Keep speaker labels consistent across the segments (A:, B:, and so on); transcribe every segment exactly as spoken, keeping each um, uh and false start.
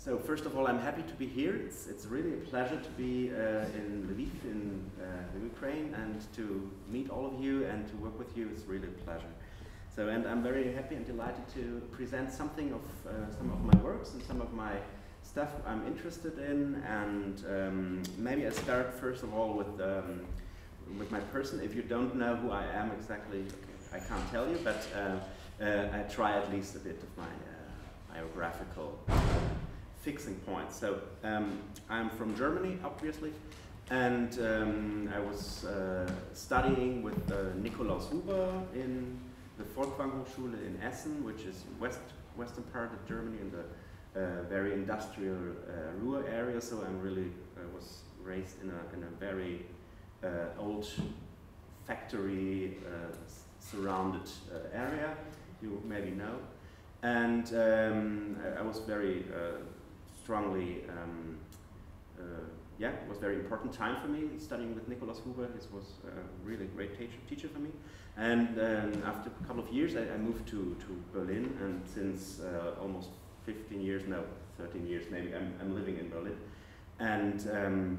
A: so first of all, I'm happy to be here. It's, it's really a pleasure to be uh, in Lviv, in uh, the Ukraine, and to meet all of you and to work with you. It's really a pleasure. So, and I'm very happy and delighted to present something of uh, some of my works and some of my stuff I'm interested in. And um, maybe I start first of all with um, with my person. If you don't know who I am exactly, I can't tell you, but uh, uh, I try at least a bit of my uh, biographical uh, fixing points. So um, I'm from Germany, obviously, and um, I was uh, studying with uh, Nikolaus Huber in the Folkwang Hochschule in Essen, which is west western part of Germany in the uh, very industrial uh, Ruhr area. So I'm really uh, was raised in a in a very uh, old factory uh, surrounded uh, area. You maybe know, and um, I, I was very uh, strongly. Um, uh, yeah, it was a very important time for me studying with Nikolaus Huber. He was a really great teacher, teacher for me. And um, after a couple of years, I, I moved to, to Berlin, and since uh, almost fifteen years, no, thirteen years maybe, I'm, I'm living in Berlin. And um,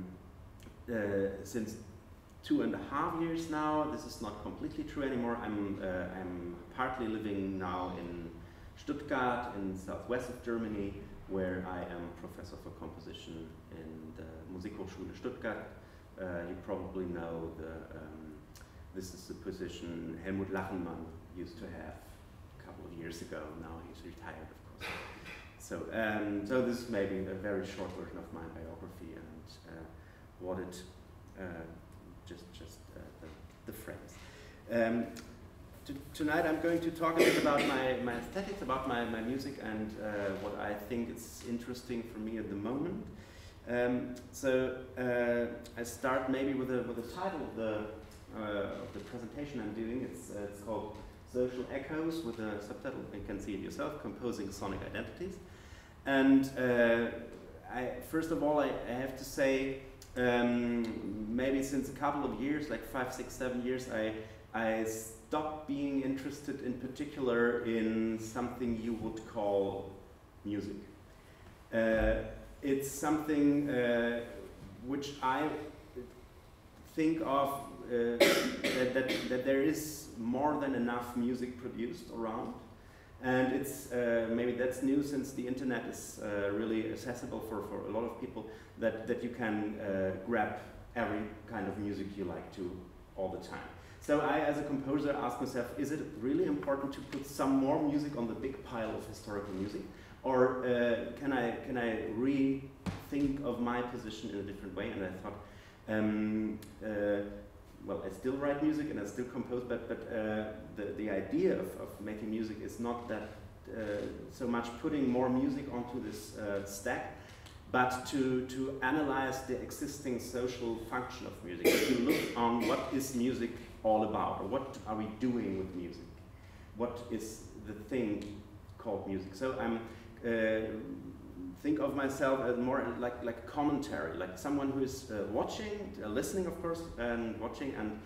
A: uh, since two and a half years now, this is not completely true anymore. I'm, uh, I'm partly living now in Stuttgart, in southwest of Germany, where I am professor for composition in the Musikhochschule Stuttgart. Uh, you probably know the um, this is the position Helmut Lachenmann used to have a couple of years ago. Now he's retired, of course. So, um, so this is maybe a very short version of my biography and uh, what it uh, just just uh, the, the frames. Um, Tonight I'm going to talk a bit about my, my aesthetics, about my, my music, and uh, what I think is interesting for me at the moment. Um, so uh, I start maybe with the with the title of the uh, of the presentation I'm doing. It's uh, it's called Social Echoes, with a subtitle. You can see it yourself: Composing Sonic Identities. And uh, I first of all I, I have to say, um, maybe since a couple of years, like five, six, seven years, I I stopped being interested in particular in something you would call music. Uh, it's something uh, which I think of uh, that, that, that there is more than enough music produced around. And it's uh, maybe that's new since the internet is uh, really accessible for, for a lot of people, that, that you can uh, grab every kind of music you like to all the time. So I, as a composer, ask myself, is it really important to put some more music on the big pile of historical music? Or uh, can I can I rethink of my position in a different way? And I thought, um, uh, well, I still write music and I still compose, but, but uh, the, the idea of, of making music is not that uh, so much putting more music onto this uh, stack, but to, to analyze the existing social function of music, to look on what is music all about, or what are we doing with music? What is the thing called music? So I'm uh, think of myself as more like like commentary, like someone who is uh, watching, uh, listening, of course, and watching and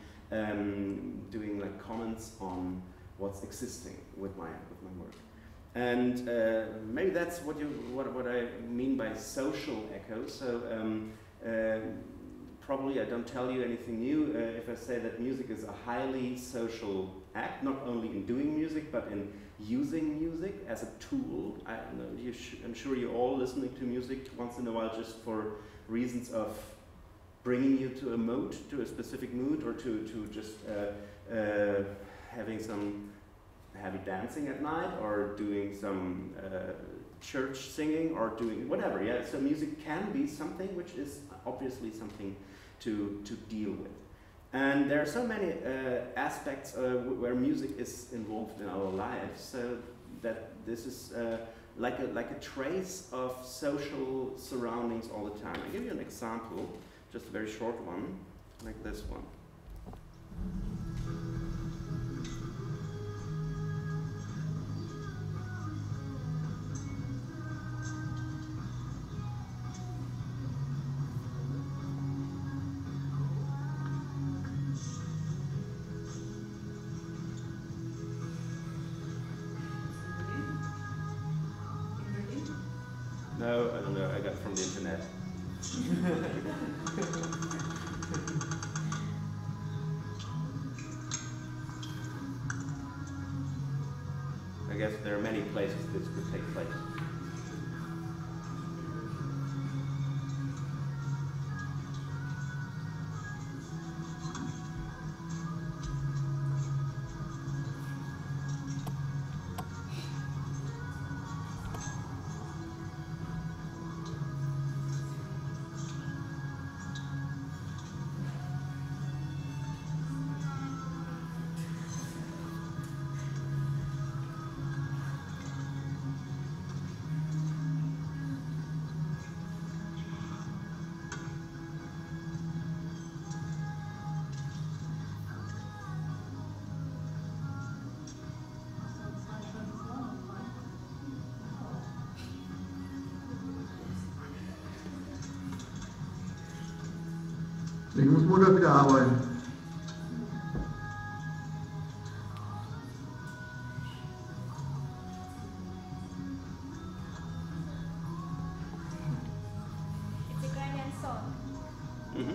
A: um, doing like comments on what's existing with my with my work. And uh, maybe that's what you what what I mean by social echoes. So. Um, uh, Probably I don't tell you anything new uh, if I say that music is a highly social act, not only in doing music, but in using music as a tool. I, you sh I'm sure you're all listening to music once in a while just for reasons of bringing you to a mood, to a specific mood, or to, to just uh, uh, having some heavy dancing at night, or doing some uh, church singing, or doing whatever. Yeah, so music can be something which is obviously something to to deal with, and there are so many uh, aspects uh, where music is involved in our lives, so that this is uh, like a like a trace of social surroundings all the time. I'll give you an example, just a very short one, like this one. No, I don't know, I got it from the internet. I guess there are many places this could take place.
B: Ich muss Montag wieder arbeiten.
C: It's a Ghanaian song.
A: Mm-hmm.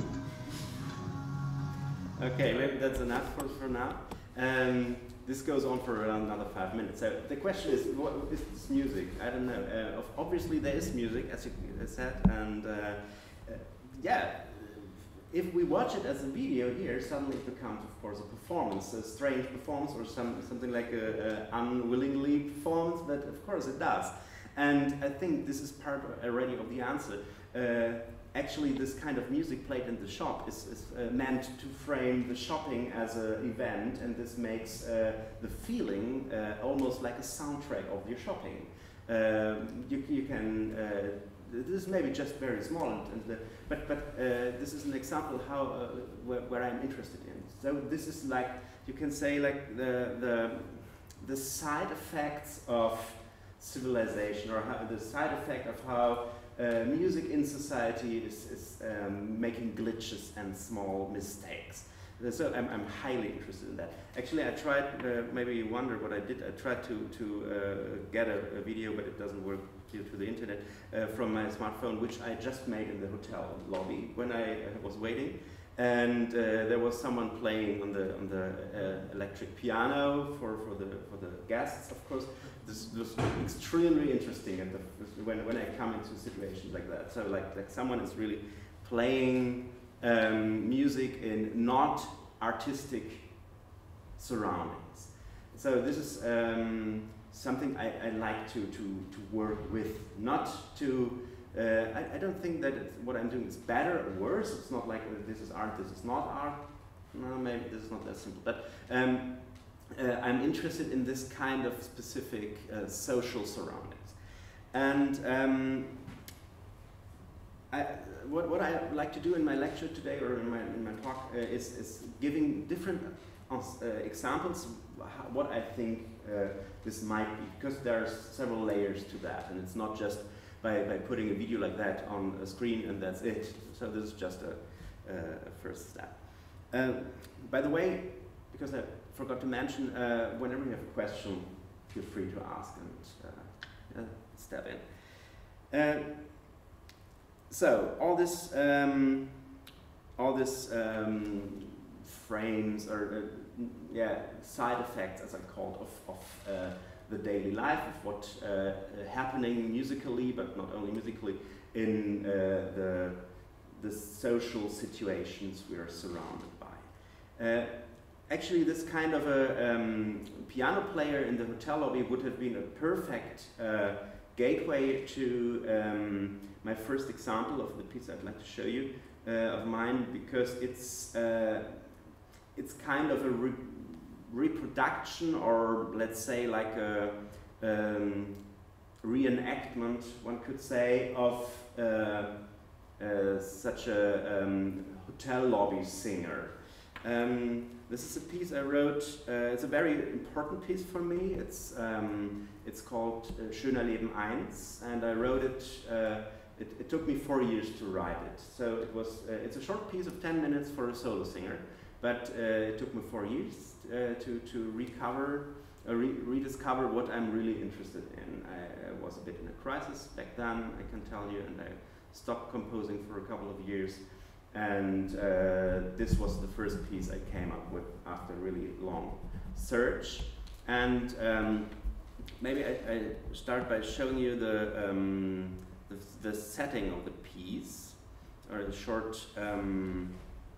A: Okay, maybe that's enough for, for now. Um, this goes on for around another five minutes. So the question is, what is this music? I don't know. Uh, obviously there is music, as you said, and uh, uh, yeah, if we watch it as a video here, suddenly it becomes, of course, a performance, a strange performance, or some, something like a, a unwillingly performance, but of course it does. And I think this is part already of the answer. Uh, actually, this kind of music played in the shop is, is uh, meant to frame the shopping as an event, and this makes uh, the feeling uh, almost like a soundtrack of your shopping. Uh, you, you can uh, This is maybe just very small, and, and the, but, but uh, this is an example how uh, where, where I'm interested in. So this is like, you can say, like the the the side effects of civilization, or how, the side effect of how uh, music in society is, is um, making glitches and small mistakes. So I'm, I'm highly interested in that. Actually, I tried, uh, maybe you wonder what I did, I tried to, to uh, get a, a video, but it doesn't work due to the internet, uh, from my smartphone, which I just made in the hotel lobby when I uh, was waiting. And uh, there was someone playing on the, on the uh, electric piano for, for, the, for the guests, of course. This was extremely interesting at the, when, when I come into situations like that. So like, like someone is really playing Um, music in not artistic surroundings. So this is um, something I, I like to, to, to work with, not to, uh, I, I don't think that it's, what I'm doing is better or worse. It's not like uh, this is art, this is not art. No, maybe this is not that simple. But um, uh, I'm interested in this kind of specific uh, social surroundings. And um, I, what, what I like to do in my lecture today, or in my, in my talk, uh, is, is giving different uh, examples how, what I think uh, this might be, because there are several layers to that, and it's not just by, by putting a video like that on a screen and that's it. So this is just a, a first step. Uh, by the way, because I forgot to mention, uh, whenever you have a question, feel free to ask and uh, uh, step in. Uh, So all this, um, all this um, frames or uh, yeah side effects, as I called, of of uh, the daily life, of what uh, happening musically, but not only musically, in uh, the the social situations we are surrounded by. Uh, actually, this kind of a um, piano player in the hotel lobby would have been a perfect uh, gateway to um, my first example of the piece I'd like to show you uh, of mine, because it's uh, it's kind of a re reproduction, or let's say like a um, reenactment, one could say, of uh, uh, such a um, hotel lobby singer. Um, this is a piece I wrote. Uh, it's a very important piece for me. It's um, it's called uh, Schöner Leben eins, and I wrote it. Uh, it. It took me four years to write it. So it was. Uh, it's a short piece of ten minutes for a solo singer, but uh, it took me four years uh, to to recover uh, re rediscover what I'm really interested in. I, I was a bit in a crisis back then, I can tell you, and I stopped composing for a couple of years. And uh, this was the first piece I came up with after a really long search. And um, maybe I, I start by showing you the, um, the, the setting of the piece, or the short um,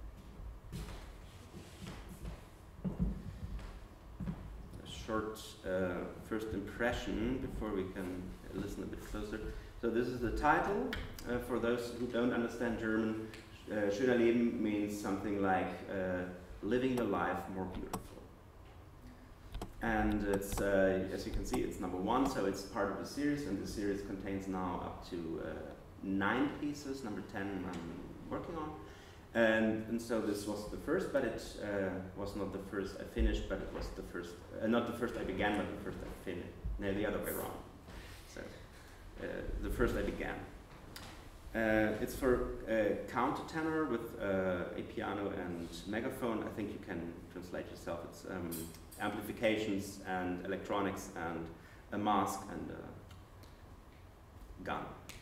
A: short uh, first impression before we can listen a bit closer. So this is the title. Uh, for those who don't understand German, uh, Schöner Leben means something like uh, living your life more beautiful. And it's, uh, as you can see, it's number one, so it's part of the series, and the series contains now up to uh, nine pieces. Number ten I'm working on. And, and so this was the first, but it uh, was not the first I finished, but it was the first, uh, not the first I began, but the first I finished. No, the other way around. So, uh, the first I began. Uh, it's for uh, countertenor with uh, a piano and megaphone. I think you can translate yourself. It's um, amplifications and electronics and a mask and a gun.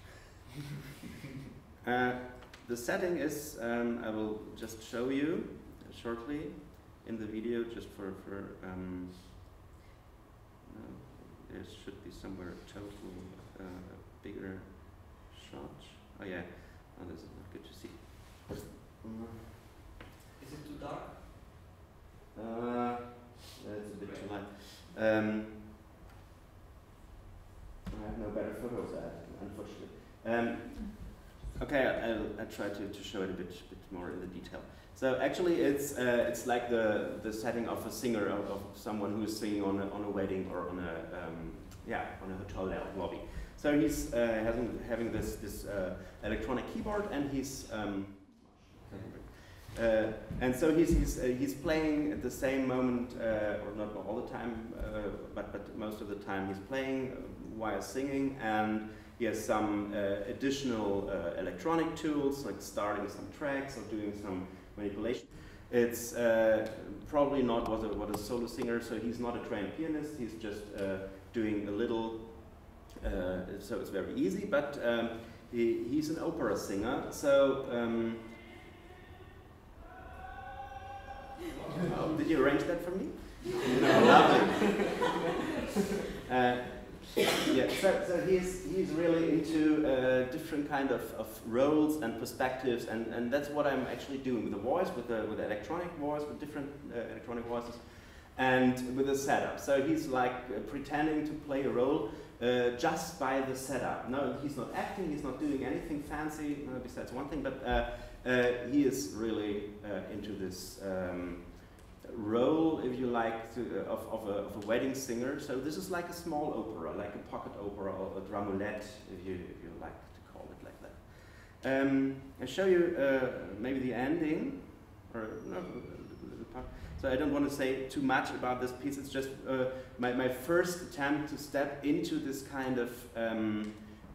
A: uh, The setting is, um, I will just show you shortly in the video, just for, for um, uh, there should be somewhere a total uh, bigger shot. Oh yeah, oh, this is not good to see.
D: Is it too dark?
A: Uh, it's a bit too light. Um, I have no better photos, unfortunately. Um, Okay, I'll, I'll try to, to show it a bit, bit more in the detail. So actually, it's uh, it's like the the setting of a singer, of, of someone who is singing on a, on a wedding or on a um, yeah on a hotel lobby. So he's uh, having having this this uh, electronic keyboard, and he's um, uh, and so he's he's uh, he's playing at the same moment, uh, or not all the time, uh, but but most of the time he's playing while singing, and he has some uh, additional uh, electronic tools, like starting some tracks or doing some manipulation. It's uh, probably not what a, what a solo singer, so he's not a trained pianist, he's just uh, doing a little, uh, so it's very easy, but um, he, he's an opera singer, so um, oh, did you arrange that for me? No, lovely. uh, Yeah, so, so he's, he's really into uh, different kind of, of roles and perspectives, and, and that's what I'm actually doing with the voice, with the, with the electronic voice, with different uh, electronic voices, and with the setup. So he's like uh, pretending to play a role uh, just by the setup. No, he's not acting, he's not doing anything fancy, uh, besides one thing, but uh, uh, he is really uh, into this um, role, if you like, to, uh, of, of, a, of a wedding singer. So this is like a small opera, like a pocket opera or a dramulette, if you, if you like to call it like that. Um, I'll show you uh, maybe the ending, or no, the part. So I don't want to say too much about this piece. It's just uh, my, my first attempt to step into this kind of um,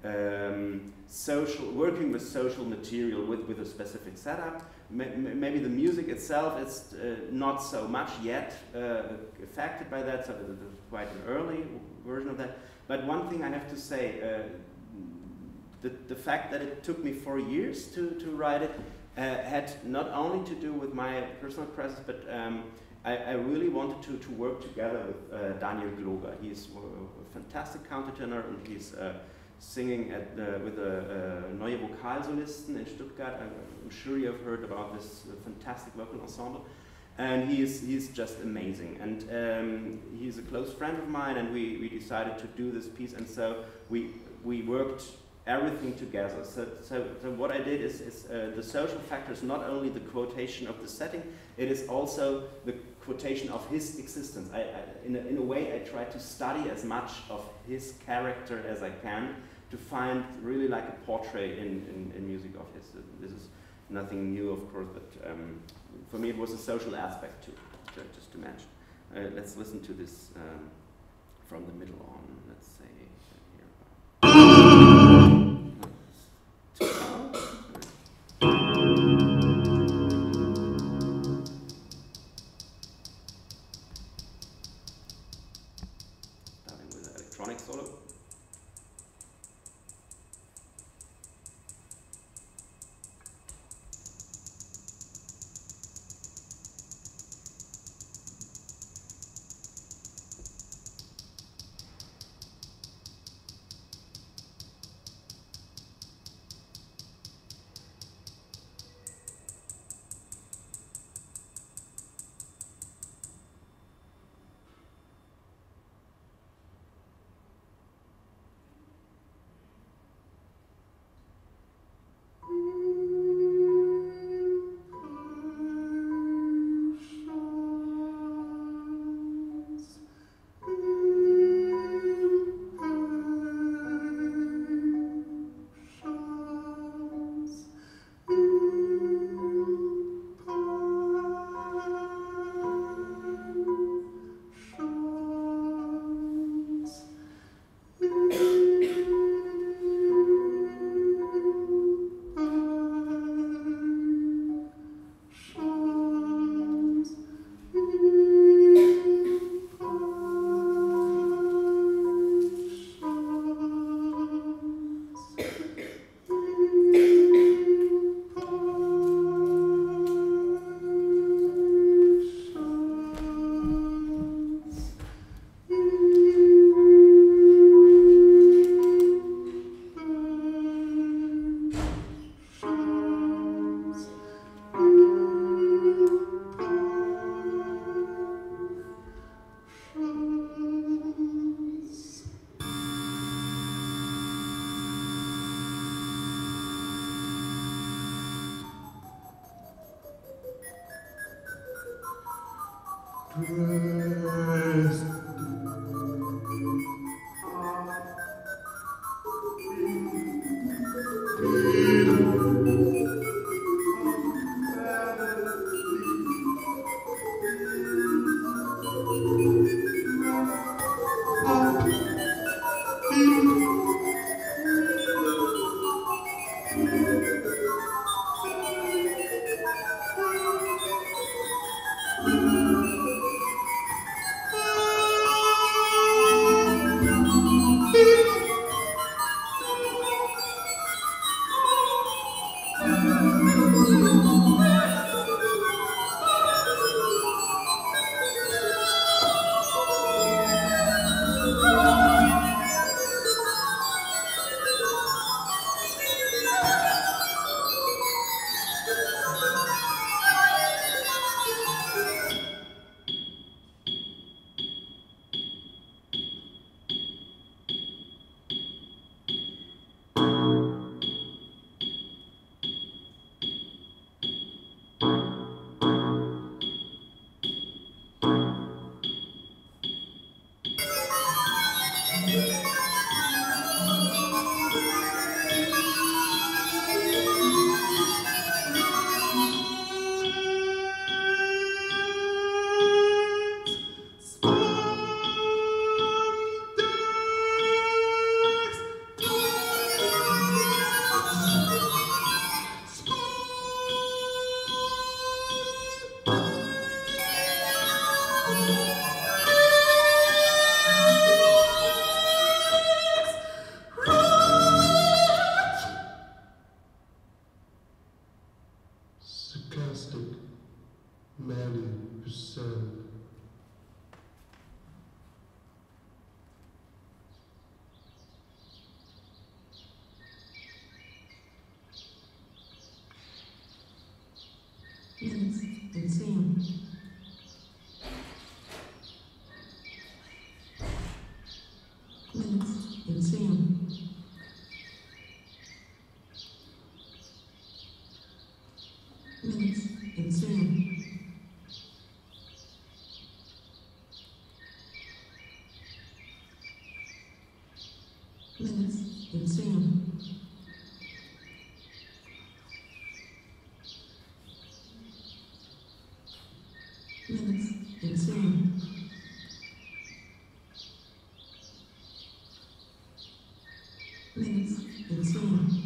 A: um, social, working with social material with, with a specific setup. Maybe the music itself is uh, not so much yet uh, affected by that, so it's quite an early version of that. But one thing I have to say, uh, the, the fact that it took me four years to, to write it uh, had not only to do with my personal presence, but um, I, I really wanted to, to work together with uh, Daniel Gloger. He's a fantastic countertenor, and he's uh, singing at the, with the uh, Neue Vokalsolisten in Stuttgart. I'm sure you have heard about this uh, fantastic vocal ensemble. And he's, he's just amazing. And um, he's a close friend of mine, and we, we decided to do this piece. And so we, we worked everything together. So, so, so what I did is, is uh, the social factor is not only the quotation of the setting, it is also the quotation of his existence. I, I, in, a, in a way, I try to study as much of his character as I can, to find really like a portrait in, in, in music of his. This is nothing new, of course, but um, for me it was a social aspect too, just to mention. Uh, let's listen to this um, from the middle on, let's say here.
D: Sarcastic, Manny Percent.
E: Minutes insane. Minutes insane. Minutes insane. Minutes insane. Minutes insane. Minutes insane.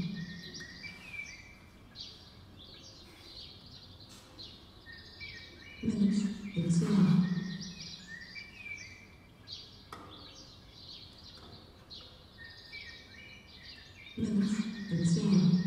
E: Minutes insane. Minutes insane.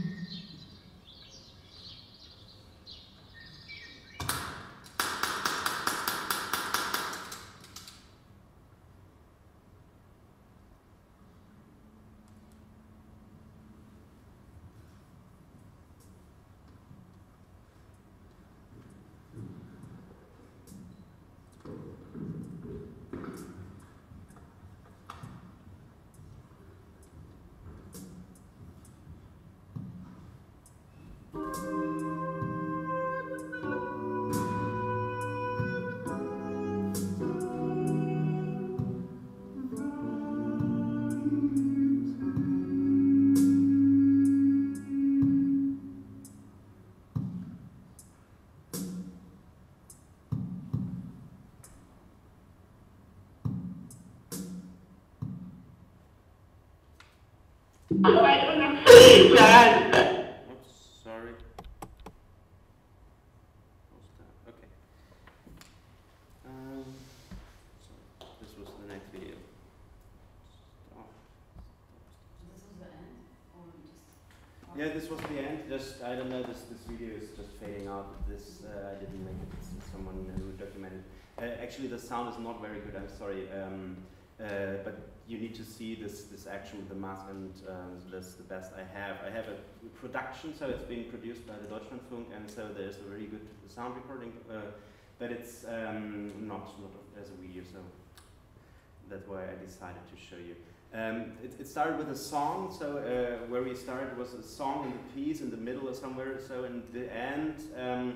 A: Oops, sorry. Okay. Um, sorry, this was the next video. Oh.
F: This was the end, or just?
A: Yeah, this was the end. Just I don't know. This this video is just fading out. This uh, I didn't make it. This is someone who documented. Uh, actually, the sound is not very good. I'm sorry. Um, uh, but you need to see this this action with the mask, and um, that's the best I have. I have a production, so it's being produced by the Deutschlandfunk, and so there's a very good sound recording. Uh, but it's um, not not as a video, so that's why I decided to show you. Um, it, it started with a song, so uh, where we started was a song in the piece in the middle or somewhere. So in the end, um,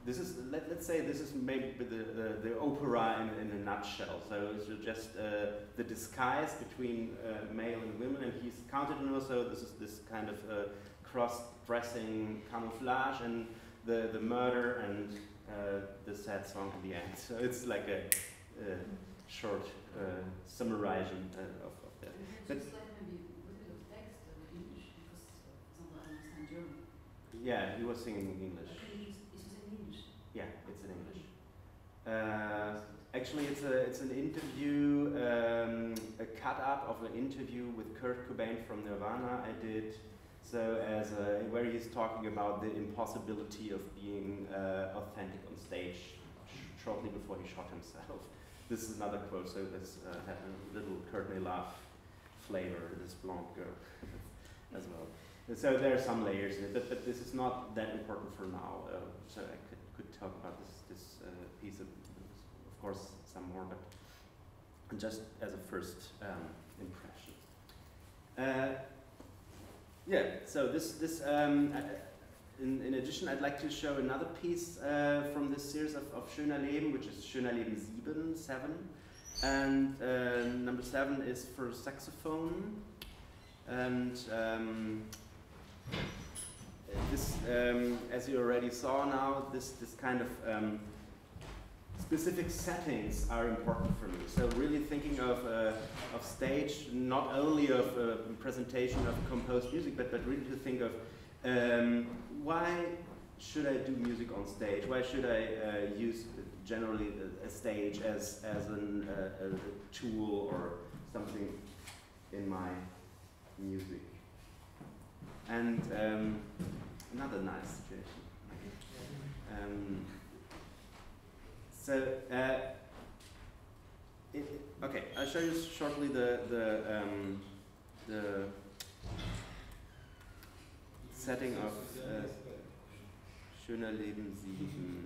A: this is, let, let's say this is maybe the, the, the opera in, in a nutshell. So it's just uh, the disguise between uh, male and women, and he's counted in also, this is this kind of uh, cross-dressing camouflage, and the, the murder, and uh, the sad song at the end. So it's like a, a short uh, summarization uh, of, of that. But
F: Just like maybe a little bit of text in English, because, for example, I understand German.
A: yeah, he was singing in English.
F: Okay, is is it in English?
A: Yeah, it's in English. Uh, actually, it's a it's an interview, um, a cut up of an interview with Kurt Cobain from Nirvana. I did so as a, where he's talking about the impossibility of being uh, authentic on stage sh shortly before he shot himself. This is another quote. So this uh, had a little Courtney Love flavor. This blonde girl as well. So there are some layers in it, but, but this is not that important for now. Uh, so I could, could talk about this, this uh, piece, of, of course, some more, but just as a first um, impression. Uh, yeah, so this, this um, I, in, in addition, I'd like to show another piece uh, from this series of, of Schöner Leben, which is Schöner Leben seven, seven. And uh, number seven is for saxophone. And um, this, um, as you already saw now, this, this kind of um, specific settings are important for me. So really thinking of, uh, of stage, not only of uh, presentation of composed music, but, but really to think of um, why should I do music on stage? Why should I uh, use generally a, a stage as, as an, uh, a, a tool or something in my music? And um, another nice situation. Um, so, uh, it, okay, I'll show you shortly the the um, the setting of uh, Schöner Leben sieben.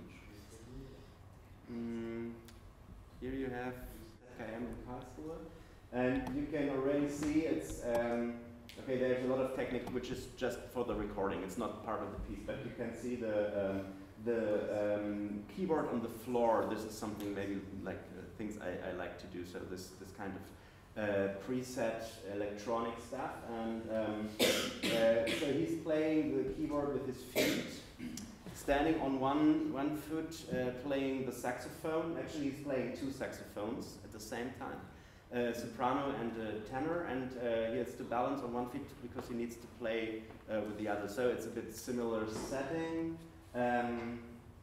A: Mm, here you have K M in Karlsruhe, and you can already see it's. Um, Okay, there's a lot of technique which is just for the recording. It's not part of the piece, but you can see the um, the um, keyboard on the floor. This is something maybe like uh, things I, I like to do. So this this kind of uh, preset electronic stuff, and um, uh, so he's playing the keyboard with his feet, standing on one one foot, uh, playing the saxophone. Actually, he's playing two saxophones at the same time. Uh, soprano and uh, tenor, and uh, he has to balance on one foot because he needs to play uh, with the other. So it's a bit similar setting, um,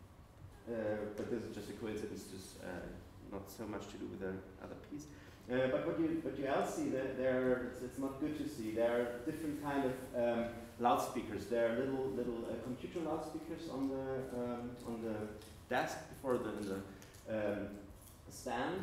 A: uh, but this is just a coincidence, just uh, not so much to do with the other piece. Uh, but what you what you else see that there, it's, it's not good to see. There are different kind of um, loudspeakers. There are little little uh, computer loudspeakers on the um, on the desk before the, the um, stand.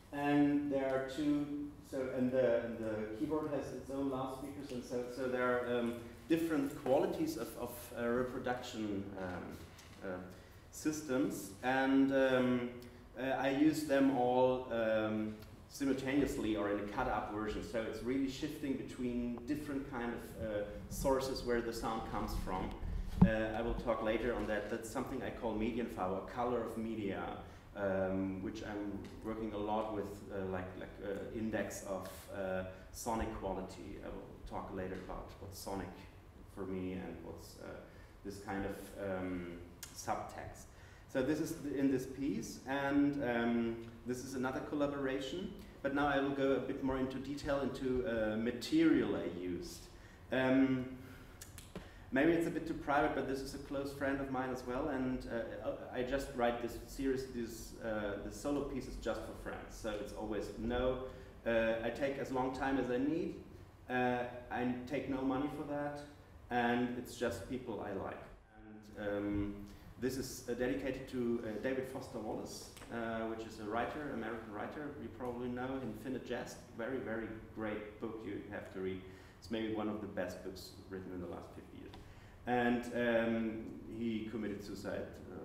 A: And there are two, so and the, and the keyboard has its own loudspeakers, and so so there are um, different qualities of, of uh, reproduction um, uh, systems, and um, uh, I use them all um, simultaneously or in a cut-up version. So it's really shifting between different kind of uh, sources where the sound comes from. Uh, I will talk later on that. That's something I call Medienfarbe, color of media. Um, which I'm working a lot with, uh, like like uh, index of uh, sonic quality. I will talk later about what's sonic for me and what's uh, this kind of um, subtext. So this is the, in this piece, and um, this is another collaboration. But now I will go a bit more into detail into uh, material I used. Um, Maybe it's a bit too private, but this is a close friend of mine as well, and uh, I just write this series, these uh, the solo pieces just for friends. So it's always no. Uh, I take as long time as I need. Uh, I take no money for that, and it's just people I like. And um, this is uh, dedicated to uh, David Foster Wallace, uh, which is a writer, American writer. You probably know Infinite Jest. Very, very great book you have to read. It's maybe one of the best books written in the last fifty years. And um, he committed suicide uh,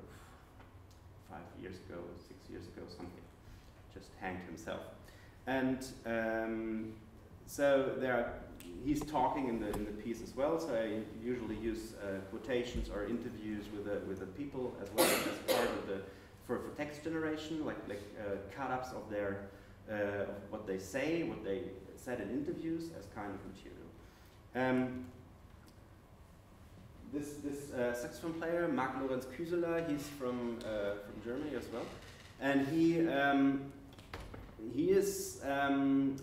A: five years ago, six years ago, something. Just hanged himself. And um, so there are, he's talking in the in the piece as well. So I usually use uh, quotations or interviews with the with the people as well as part of the for, for text generation, like like uh, cut-ups of their uh, of what they say, what they said in interviews as kind of material. Um, this this uh, saxophone player, Marc Lorenz Küseler, he's from uh, from Germany as well, and he um, he is. Um,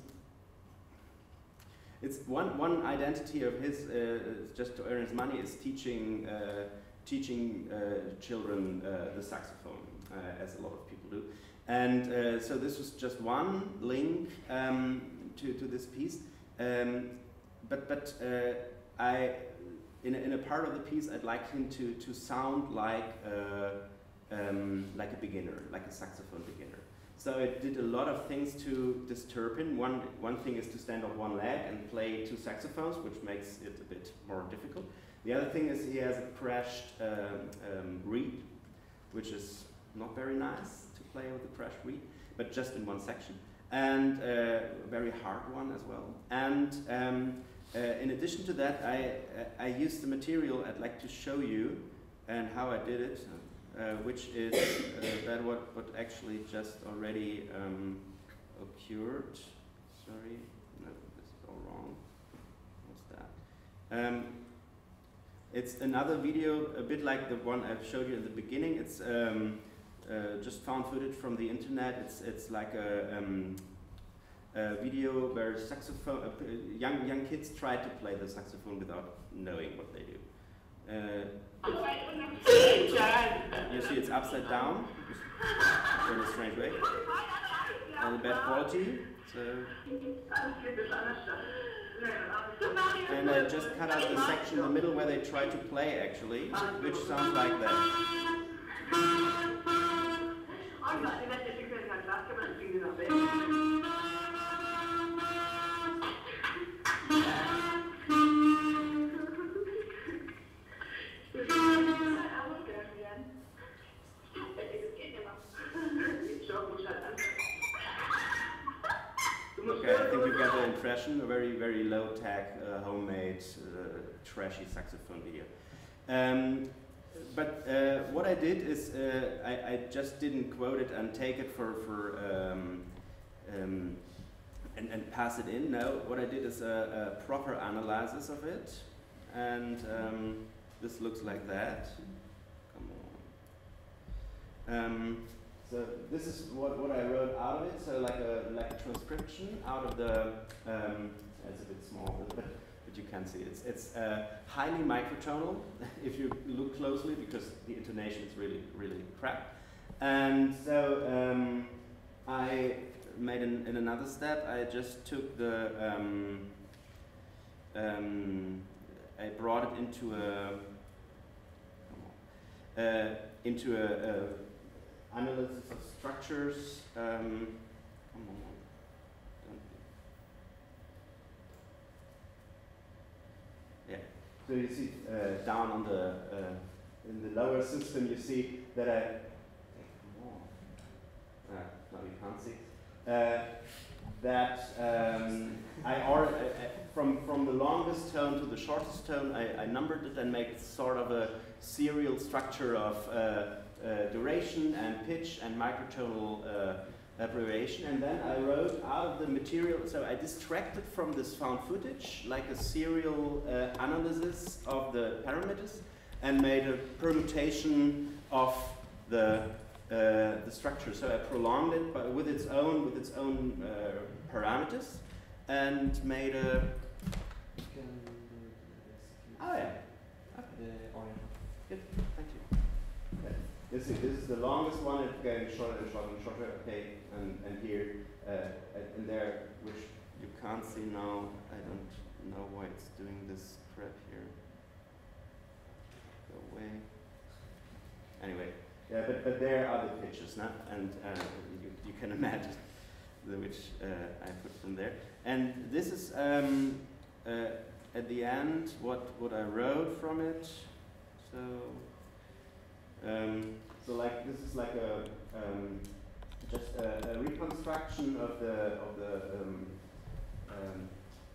A: It's one one identity of his, uh, just to earn his money, is teaching uh, teaching uh, children uh, the saxophone, uh, as a lot of people do. And uh, so this was just one link um, to to this piece. Um, but but uh, I, in a, in a part of the piece, I'd like him to to sound like uh, um, like a beginner, like a saxophone beginner. So it did a lot of things to disturb him. One, one thing is to stand on one leg and play two saxophones, which makes it a bit more difficult. The other thing is he has a crashed um, um, reed, which is not very nice to play with a crashed reed, but just in one section. And uh, a very hard one as well. And um, uh, in addition to that, I, uh, I used the material I'd like to show you and how I did it. Uh, which is uh, that what, what actually just already um, occurred. Sorry, no, this is all wrong. What's that? Um, it's another video, a bit like the one I showed you in the beginning. It's um, uh, just found footage from the internet. It's it's like a, um, a video where saxophone uh, young young kids try to play the saxophone without knowing what they do. Uh, you see it's upside down in a strange way, and a bad quality. So, and I just cut out the section in the middle where they try to play actually, which sounds like that. Okay, I think you get the impression, a very, very low-tech, uh, homemade, uh, trashy saxophone video. Um, but uh, what I did is, uh, I, I just didn't quote it and take it for, for um, um, and, and pass it in. No, what I did is a, a proper analysis of it, and um, this looks like that. Come on. Um, So this is what, what I wrote out of it. So like a like a transcription out of the. Um, it's a bit small, but but you can see it's it's uh, highly microtonal if you look closely, because the intonation is really really crap. And so um, I made an, in another step. I just took the. Um, um, I brought it into a. Uh, into a. a analysis of structures. Um, come on, don't yeah. So you see uh, down on the uh, in the lower system, you see that I. Come on. Uh, no, you can't see. Uh, that um, I or uh, from from the longest tone to the shortest tone, I, I numbered it and made sort of a serial structure of. Uh, Uh, duration and pitch and microtonal uh, abbreviation, and then I wrote out of the material, so I distracted from this found footage like a serial uh, analysis of the parameters and made a permutation of the uh, the structure. So I prolonged it but with its own with its own uh, parameters and made a. Oh yeah. Okay. Good. Thank you. Okay. This is, this is the longest one. It's getting shorter and shorter and shorter. Okay, and and here uh, and there, which you can't see now. I don't know why it's doing this crap here. Go away. Anyway, yeah, but but there are the pitches, now, and uh, you you can imagine the which uh, I put from there. And this is um, uh, at the end what what I wrote from it. So. Um, so like this is like a um, just a, a reconstruction of the of the um, um,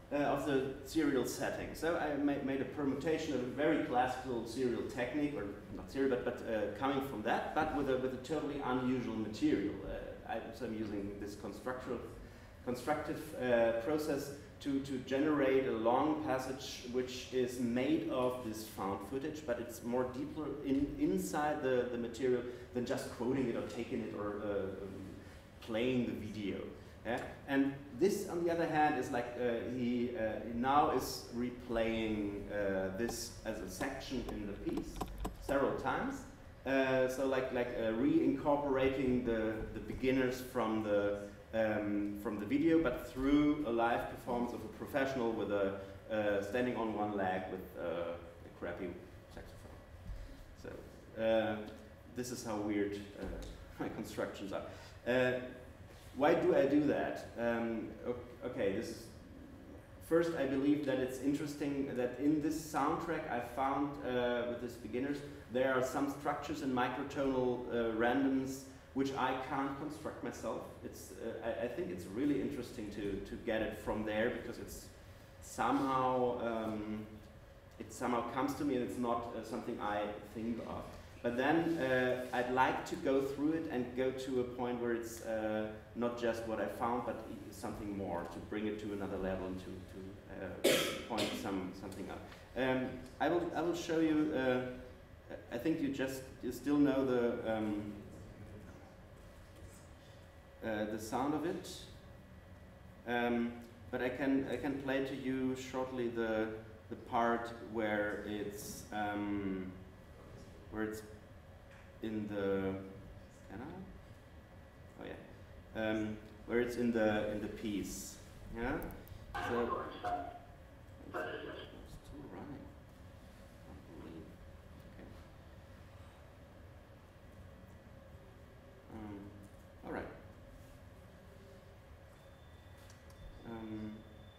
A: uh, of the serial setting. So I ma made a permutation of a very classical serial technique, or not serial, but, but uh, coming from that, but with a, with a totally unusual material. Uh, I, so I'm using this constructive, constructive uh, process to, to generate a long passage which is made of this found footage, but it's more deeper in, inside the, the material than just quoting it or taking it or uh, um, playing the video. Yeah? And this, on the other hand, is like uh, he, uh, he now is replaying uh, this as a section in the piece several times. Uh, so like like uh, reincorporating the the beginners from the um, from the video, but through a live performance of a professional with a uh, standing on one leg with uh, a crappy saxophone. So uh, this is how weird uh, my constructions are. Uh, why do I do that? Um, okay, this is first. I believe that it's interesting that in this soundtrack I found uh, with this beginners, there are some structures and microtonal uh, randoms which I can't construct myself. It's, uh, I, I think it's really interesting to, to get it from there, because it's somehow, um, it somehow comes to me and it's not uh, something I think of. But then uh, I'd like to go through it and go to a point where it's uh, not just what I found, but something more, to bring it to another level and to, to uh, point some, something out. Um, I, will, I will show you, uh, I think you just you still know the um, uh, the sound of it, um, but I can I can play to you shortly the the part where it's um, where it's in the can I? Oh yeah, um, where it's in the in the piece. Yeah. So. All right. Um,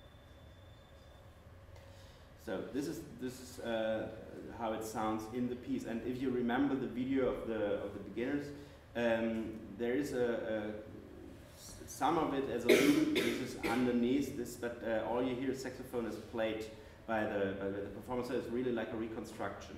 A: so this is this is uh, how it sounds in the piece. And if you remember the video of the of the beginners, um, there is a, a some of it as a loop. This is underneath this, but uh, all you hear saxophone is played by the by the performer. So it's really like a reconstruction.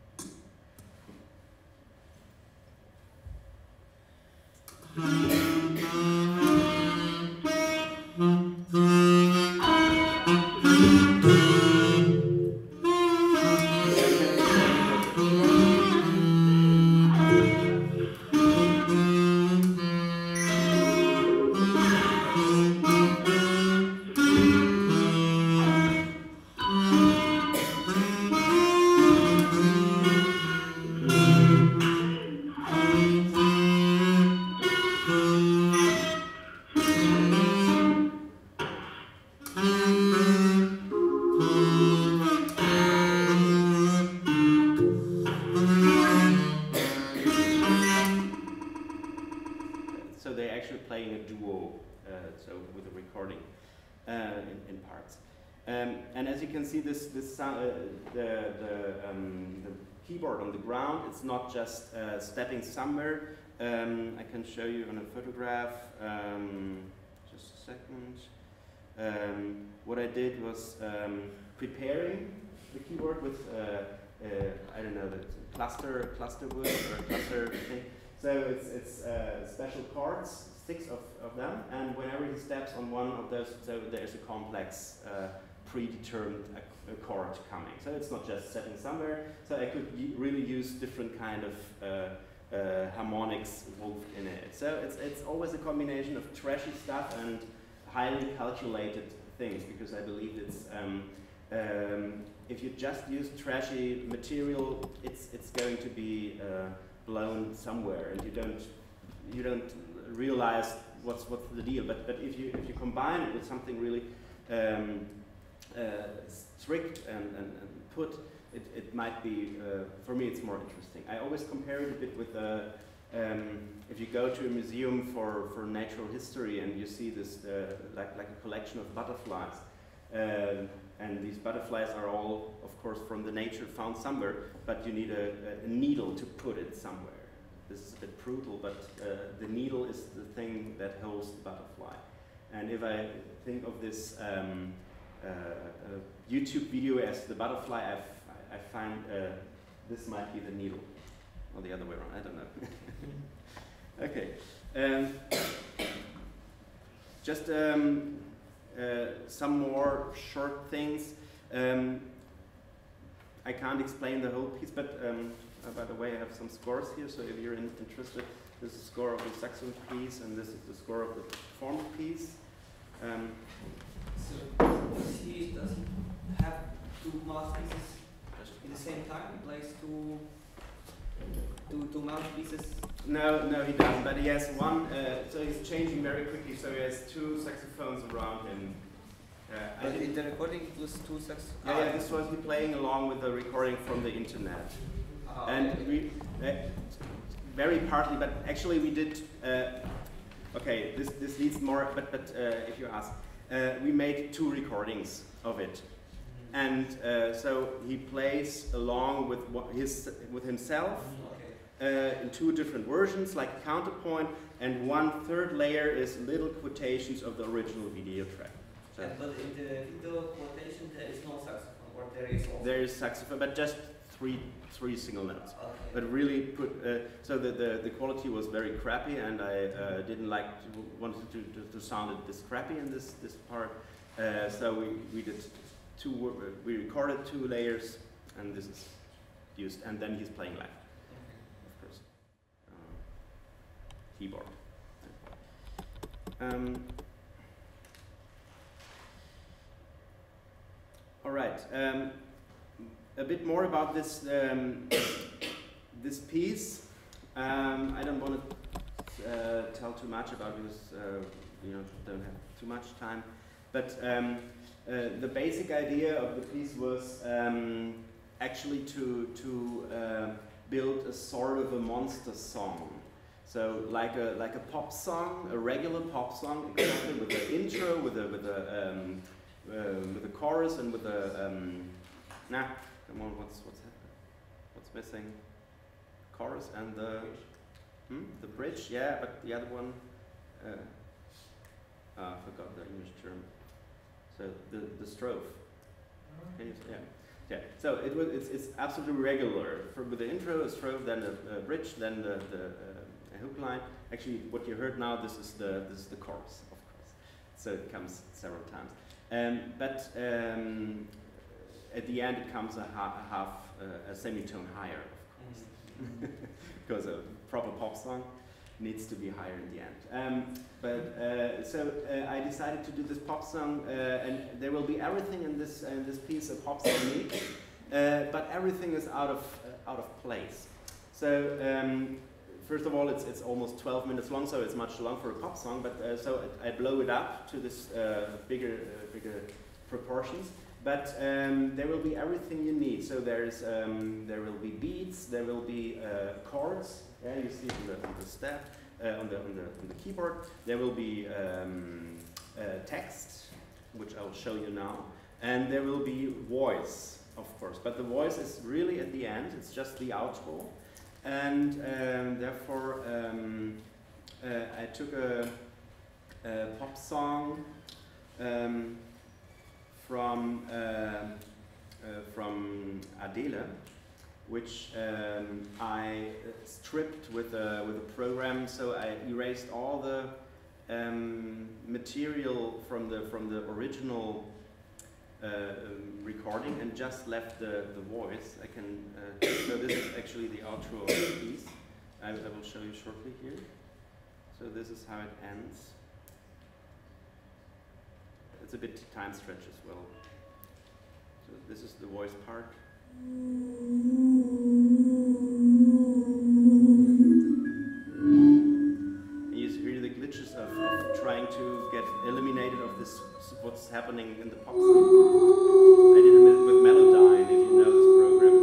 A: It's not just uh, stepping somewhere. Um, I can show you on a photograph. Um, just a second. Um, what I did was um, preparing the keyboard with uh, uh, I don't know, the cluster cluster wood or cluster thing. So it's it's uh, special chords, six of, of them, and whenever he steps on one of those, so there's a complex uh, predetermined a, a chord coming. So it's not just setting somewhere. So I could really use different kind of uh, uh, harmonics involved in it. So it's it's always a combination of trashy stuff and highly calculated things, because I believe it's um, um, if you just use trashy material, it's it's going to be uh, blown somewhere, and you don't you don't realize what's what's the deal. But but if you if you combine it with something really um, uh, strict and, and, and put, it, it might be, uh, for me it's more interesting. I always compare it a bit with uh, um, if you go to a museum for, for natural history and you see this uh, like, like a collection of butterflies, uh, and these butterflies are all, of course, from the nature found somewhere, but you need a, a needle to put it somewhere. This is a bit brutal, but uh, the needle is the thing that holds the butterfly. And if I think of this um, uh, a YouTube video as the butterfly, I've, I find uh, this might be the needle, or the other way around, I don't know. Okay, um, just um, uh, some more short things. Um, I can't explain the whole piece, but um, uh, by the way, I have some scores here, so if you're in, interested, this is the score of the saxophone piece, and this is the score of the performed piece. Um,
G: So does he doesn't have two mouthpieces at the same time? He plays two two two mouthpieces.
A: no, no, he doesn't, but he has one, uh, so he's changing very quickly, so he has two saxophones around him. Uh, I
G: But
A: didn't-
G: in the recording it was two sax.
A: yeah, yeah, this was he playing along with the recording from the internet.
G: Ah,
A: And
G: okay.
A: we, uh, very partly, but actually we did, uh, okay, this, this needs more, but, but uh, if you ask, uh, we made two recordings of it. And uh, so he plays along with what his, with himself
G: Okay.
A: uh, in two different versions, like a counterpoint, and one third layer is little quotations of the original video track. So
G: And but in the video quotation there is no saxophone, or there is also.
A: there is saxophone, but just three, three single notes.
G: Okay.
A: But really put, uh, so the, the, the quality was very crappy, and I uh, didn't like, to, wanted to, to, to sound it this crappy in this, this part. Uh, so we, we did two, wo- uh, we recorded two layers, and this is used, and then he's playing live, of course. Uh, keyboard. Um, all right. Um, a bit more about this um, this piece. Um, I don't want to uh, tell too much about it because uh, you know don't have too much time. But um, uh, the basic idea of the piece was um, actually to to uh, build a sort of a monster song. So like a like a pop song, a regular pop song, exactly with the intro, with the with the um, uh, with the chorus, and with the um, nah. Come on, what's what's happening? What's missing? Chorus and the hmm? the bridge, yeah, but the other one, uh, oh, I forgot the English term. So the the strophe. Can you, yeah, yeah. So it was it's it's absolutely regular. For with the intro, a strophe, then a, a bridge, then the the uh, a hook line. Actually, what you heard now, this is the this is the chorus, of course. So it comes several times. Um, but um, at the end, it comes a, ha a half, uh, a semitone higher, of course, because a proper pop song needs to be higher in the end. Um, but uh, so uh, I decided to do this pop song, uh, and there will be everything in this in this piece a pop song needs, uh, but everything is out of uh, out of place. So um, first of all, it's it's almost twelve minutes long, so it's much long for a pop song. But uh, so I blow it up to this uh, bigger uh, bigger proportions. But um, there will be everything you need. So there's um, there will be beats, there will be uh, chords. Yeah, you see on the on the step, uh, on the on the on the keyboard. There will be um, uh, text, which I will show you now, and there will be voice, of course. But the voice is really at the end. It's just the outro, and um, therefore um, uh, I took a, a pop song. Um, From uh, uh, from Adele, which um, I stripped with a with a program. So I erased all the um, material from the from the original uh, um, recording and just left the the voice. I can. Uh, so this is actually the outro of the piece. I, I will show you shortly here. So this is how it ends. It's a bit time stretch as well. So this is the voice part. And you hear the glitches of, of trying to get eliminated of this, what's happening in the pop song. I did it with Melodyne, if you know this program.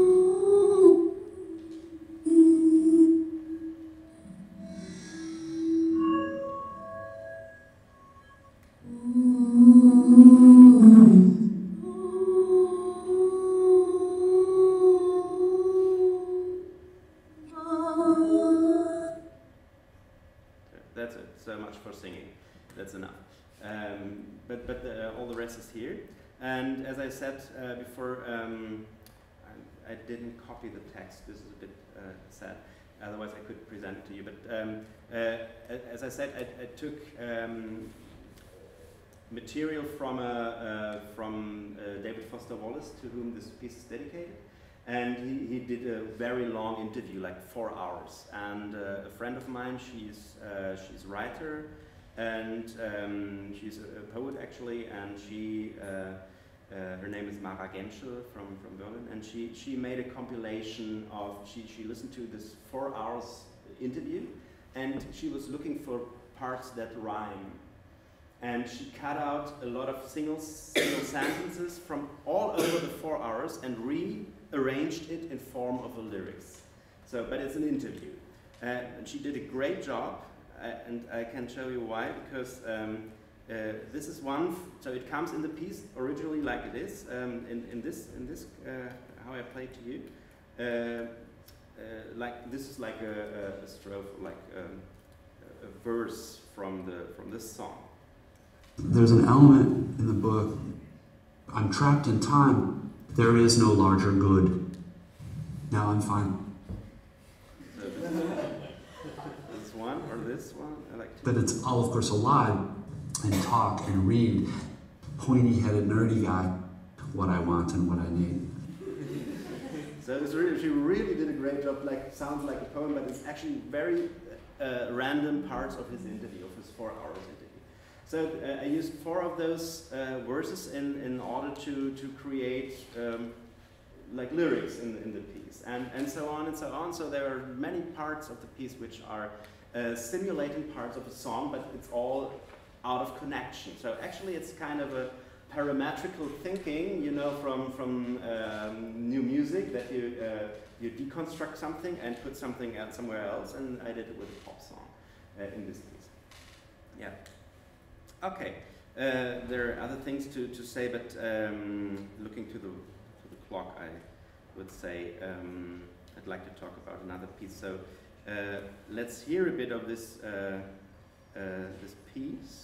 A: That's it. So much for singing. That's enough. Um, but but uh, all the rest is here. And as I said uh, before, um, I, I didn't copy the text. This is a bit uh, sad. Otherwise, I could present it to you. But um, uh, as I said, I, I took um, material from, a, uh, from uh, David Foster Wallace, to whom this piece is dedicated. And he, he did a very long interview, like four hours. And uh, a friend of mine, she's, uh, she's a writer, and um, she's a, a poet actually, and she, uh, uh, her name is Mara Genschel from, from Berlin, and she, she made a compilation of, she, she listened to this four hours interview, and she was looking for parts that rhyme. And she cut out a lot of single, single sentences from all over the four hours and rearranged it in form of a lyrics. So, but it's an interview. Uh, and she did a great job, uh, and I can show you why, because um, uh, this is one, so it comes in the piece originally like it is, um, in, in this, in this uh, how I play to you. Uh, uh, like, this is like a, a strophe, like um, a, a verse from, the, from this song.
H: There's an element in the book, I'm trapped in time, there is no larger good. Now I'm fine.
A: So this one or this one? I like to.
H: But it's all, of course, alive and talk and read. Pointy-headed, nerdy guy, what I want and what I need.
A: So it's really, she really did a great job, like, sounds like a poem, but it's actually very uh, random parts of his interview, of his four hours interview. So uh, I used four of those uh, verses in, in order to, to create um, like lyrics in the, in the piece, and, and so on and so on. So there are many parts of the piece which are uh, simulating parts of a song, but it's all out of connection. So actually it's kind of a parametrical thinking, you know, from, from um, new music, that you, uh, you deconstruct something and put something else somewhere else, and I did it with a pop song uh, in this piece. Yeah. Okay, uh, there are other things to, to say, but um, looking to the, to the clock, I would say um, I'd like to talk about another piece. So uh, let's hear a bit of this, uh, uh, this piece,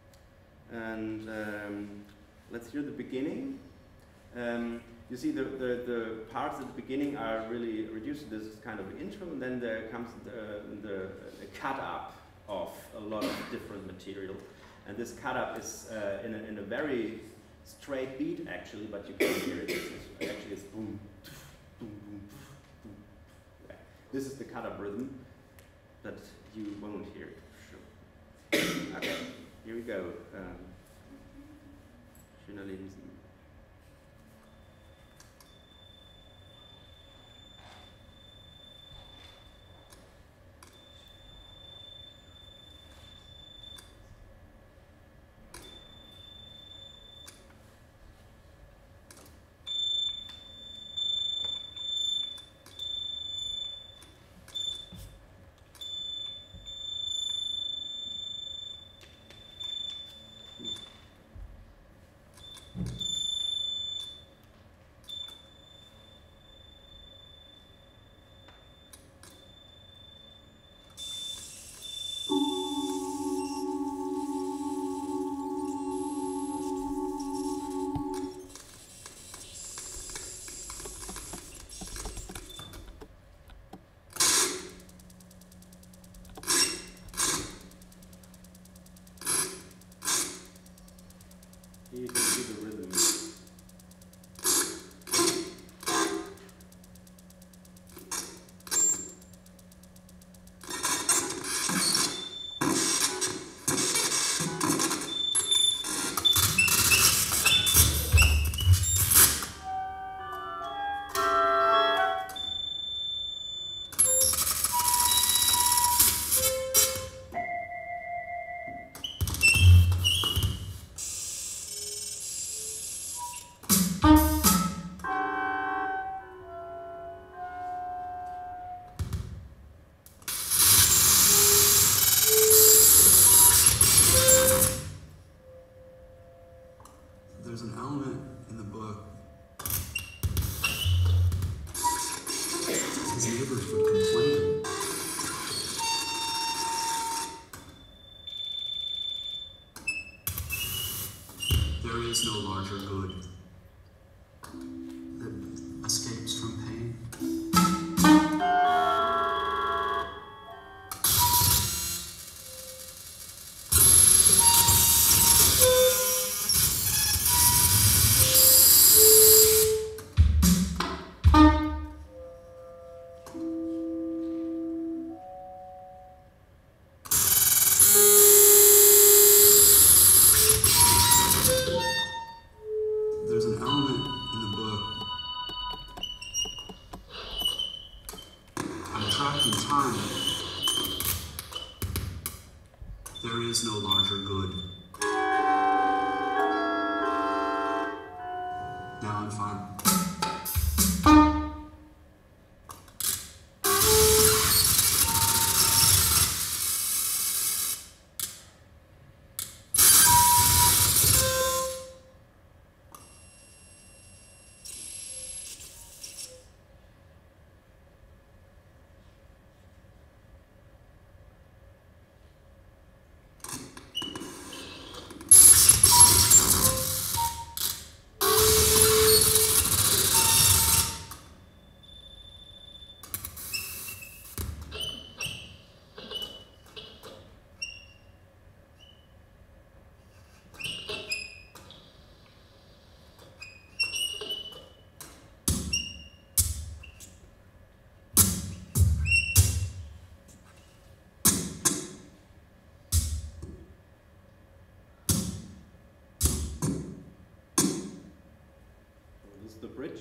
A: and um, let's hear the beginning. Um, you see the, the, the parts at the beginning are really reduced. This is kind of the intro, and then there comes the, the, the cut up of a lot of different material. And this cut up is uh, in, a, in a very straight beat, actually, but you can't hear it. It's, it's, actually, it's boom, boom, boom, boom. Yeah. This is the cut up rhythm, but you won't hear it, for sure. Okay, here we go. Um, Journalism. You can see the rhythm.
H: There's an element in the book. His neighbors would complain. There is is no larger good that escapes from pain. There's an element in the book. I'm trapped in time. There is no larger good. Now I'm fine.
A: This is the bridge.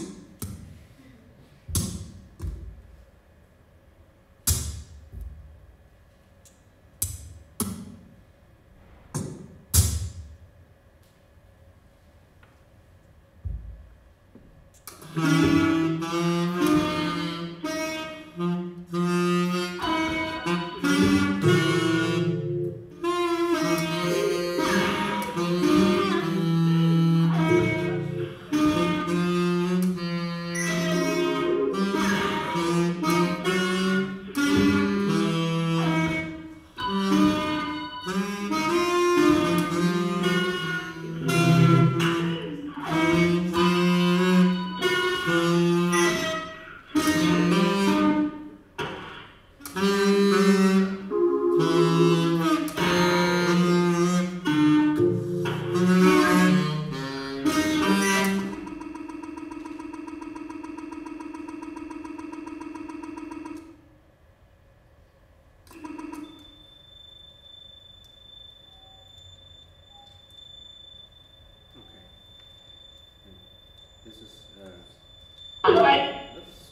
A: This is, uh, oops.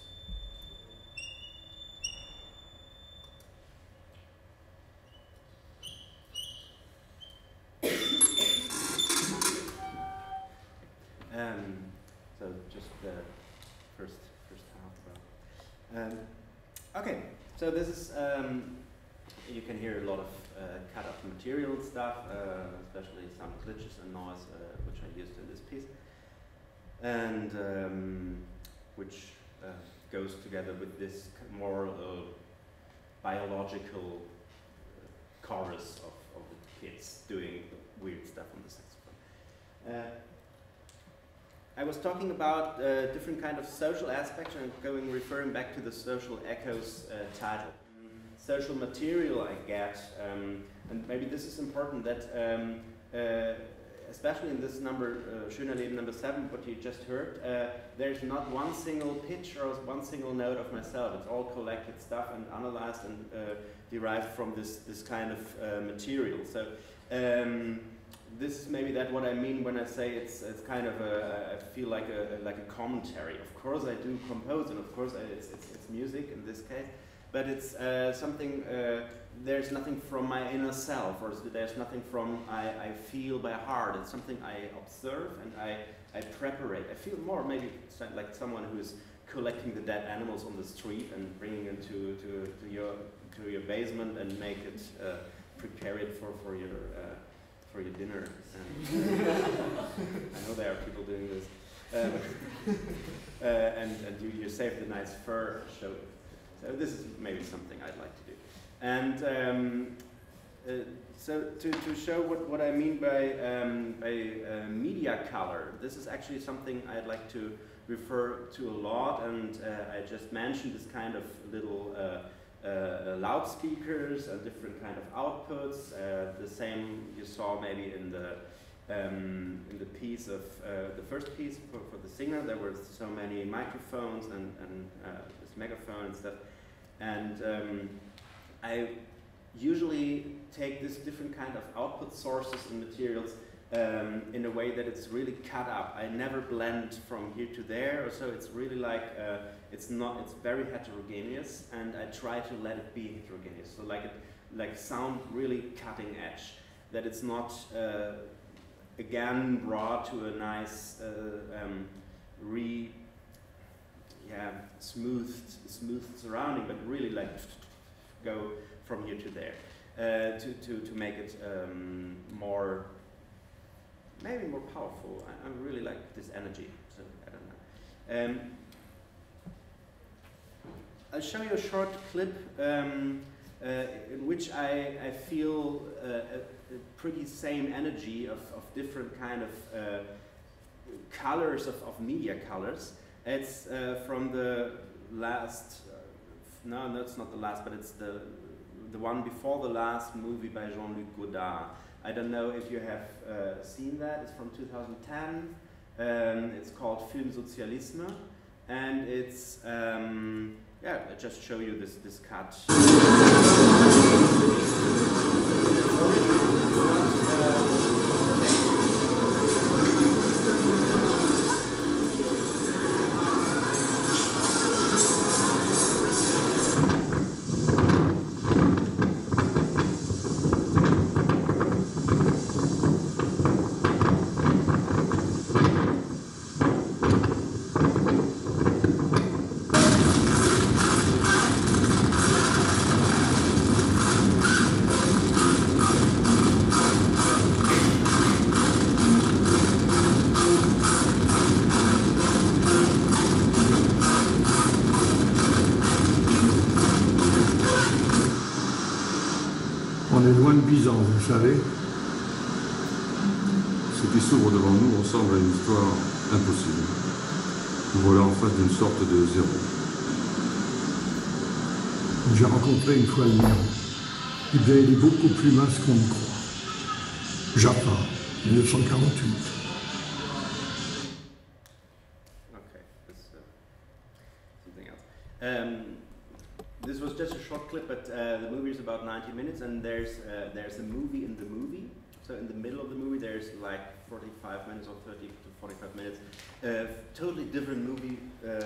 A: Um, so just the first first half about. Um, okay, so this is um, you can hear a lot of uh, cut up material stuff, uh, especially some glitches and noise, uh, which I used in this piece. And um, which uh, goes together with this more uh, biological uh, chorus of, of the kids doing weird stuff on the saxophone. Uh, I was talking about uh, different kind of social aspects and going referring back to the Social Echoes uh, title. Social material I get, um, and maybe this is important that um, uh, especially in this number, uh, Schöner Leben number seven, what you just heard, uh, there's not one single pitch or one single note of myself. It's all collected stuff and analyzed and uh, derived from this, this kind of uh, material. So um, this is maybe that what I mean when I say it's, it's kind of a, I feel like a, like a commentary. Of course I do compose, and of course I, it's, it's, it's music in this case, but it's uh, something, uh, there's nothing from my inner self, or there's nothing from I, I feel by heart. It's something I observe and I, I preparate. I feel more maybe like someone who's collecting the dead animals on the street and bringing them to, to, to, your, to your basement and make it, uh, prepare it for, for, your, uh, for your dinner. And, uh, I know there are people doing this. Um, uh, and and you, you save the nice fur, show it. So this is maybe something I'd like to do. And um, uh, so to, to show what, what I mean by, um, by uh, media color, this is actually something I'd like to refer to a lot, and uh, I just mentioned this kind of little uh, uh, loudspeakers and different kind of outputs. Uh, the same you saw maybe in the um, in the piece of uh, the first piece for, for the singer. There were so many microphones and, and uh, this megaphone and stuff, and um, I usually take this different kind of output sources and materials um, in a way that it's really cut up. I never blend from here to there, or so it's really like uh, it's not. It's very heterogeneous, and I try to let it be heterogeneous. So like it, like sound really cutting edge. That it's not uh, again brought to a nice uh, um, re yeah smoothed smoothed surrounding, but really like go from here to there uh, to, to, to make it um, more, maybe more powerful. I, I really like this energy, so I don't know. Um, I'll show you a short clip um, uh, in which I, I feel uh, a, a pretty same energy of, of different kind of uh, colors, of, of media colors. It's uh, from the last, uh, no, no, it's not the last, but it's the the one before the last movie by Jean-Luc Godard. I don't know if you have uh, seen that. It's from two thousand ten. Um, it's called Film Sozialisme, and it's um, yeah. I just show you this this cut.
B: On est loin de Byzance, vous savez.
I: Ce qui s'ouvre devant nous ressemble à une histoire impossible. Nous voilà en face d'une sorte de zéro.
B: J'ai rencontré une fois le mien. Eh bien, il est beaucoup plus mince qu'on ne croit. Japon, mille neuf cent quarante-huit.
A: Okay, this uh, something else. Um, this was just a short clip, but uh, the movie is about ninety minutes, and there's uh, there's a movie in the movie. So in the middle of the movie, there's like forty-five minutes or thirty to forty-five minutes, uh, totally different movie uh,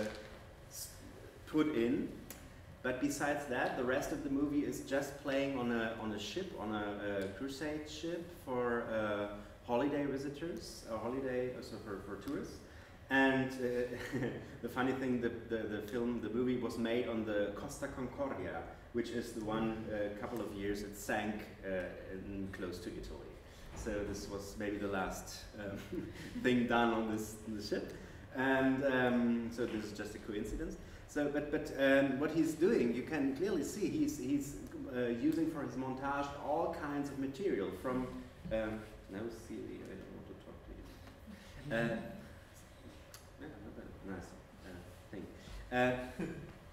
A: put in. But besides that, the rest of the movie is just playing on a on a ship, on a, a crusade ship for uh, holiday visitors, a holiday also for, for tourists. And uh, the funny thing, the, the the film, the movie was made on the Costa Concordia, which is the one a uh, couple of years it sank uh, in, close to Italy. So this was maybe the last um, thing done on this, on the ship, and um, so this is just a coincidence. So, but but um, what he's doing, you can clearly see he's he's uh, using for his montage all kinds of material from. Um, no, Siri, I don't want to talk to you. Uh, yeah, nice uh, thing. Uh,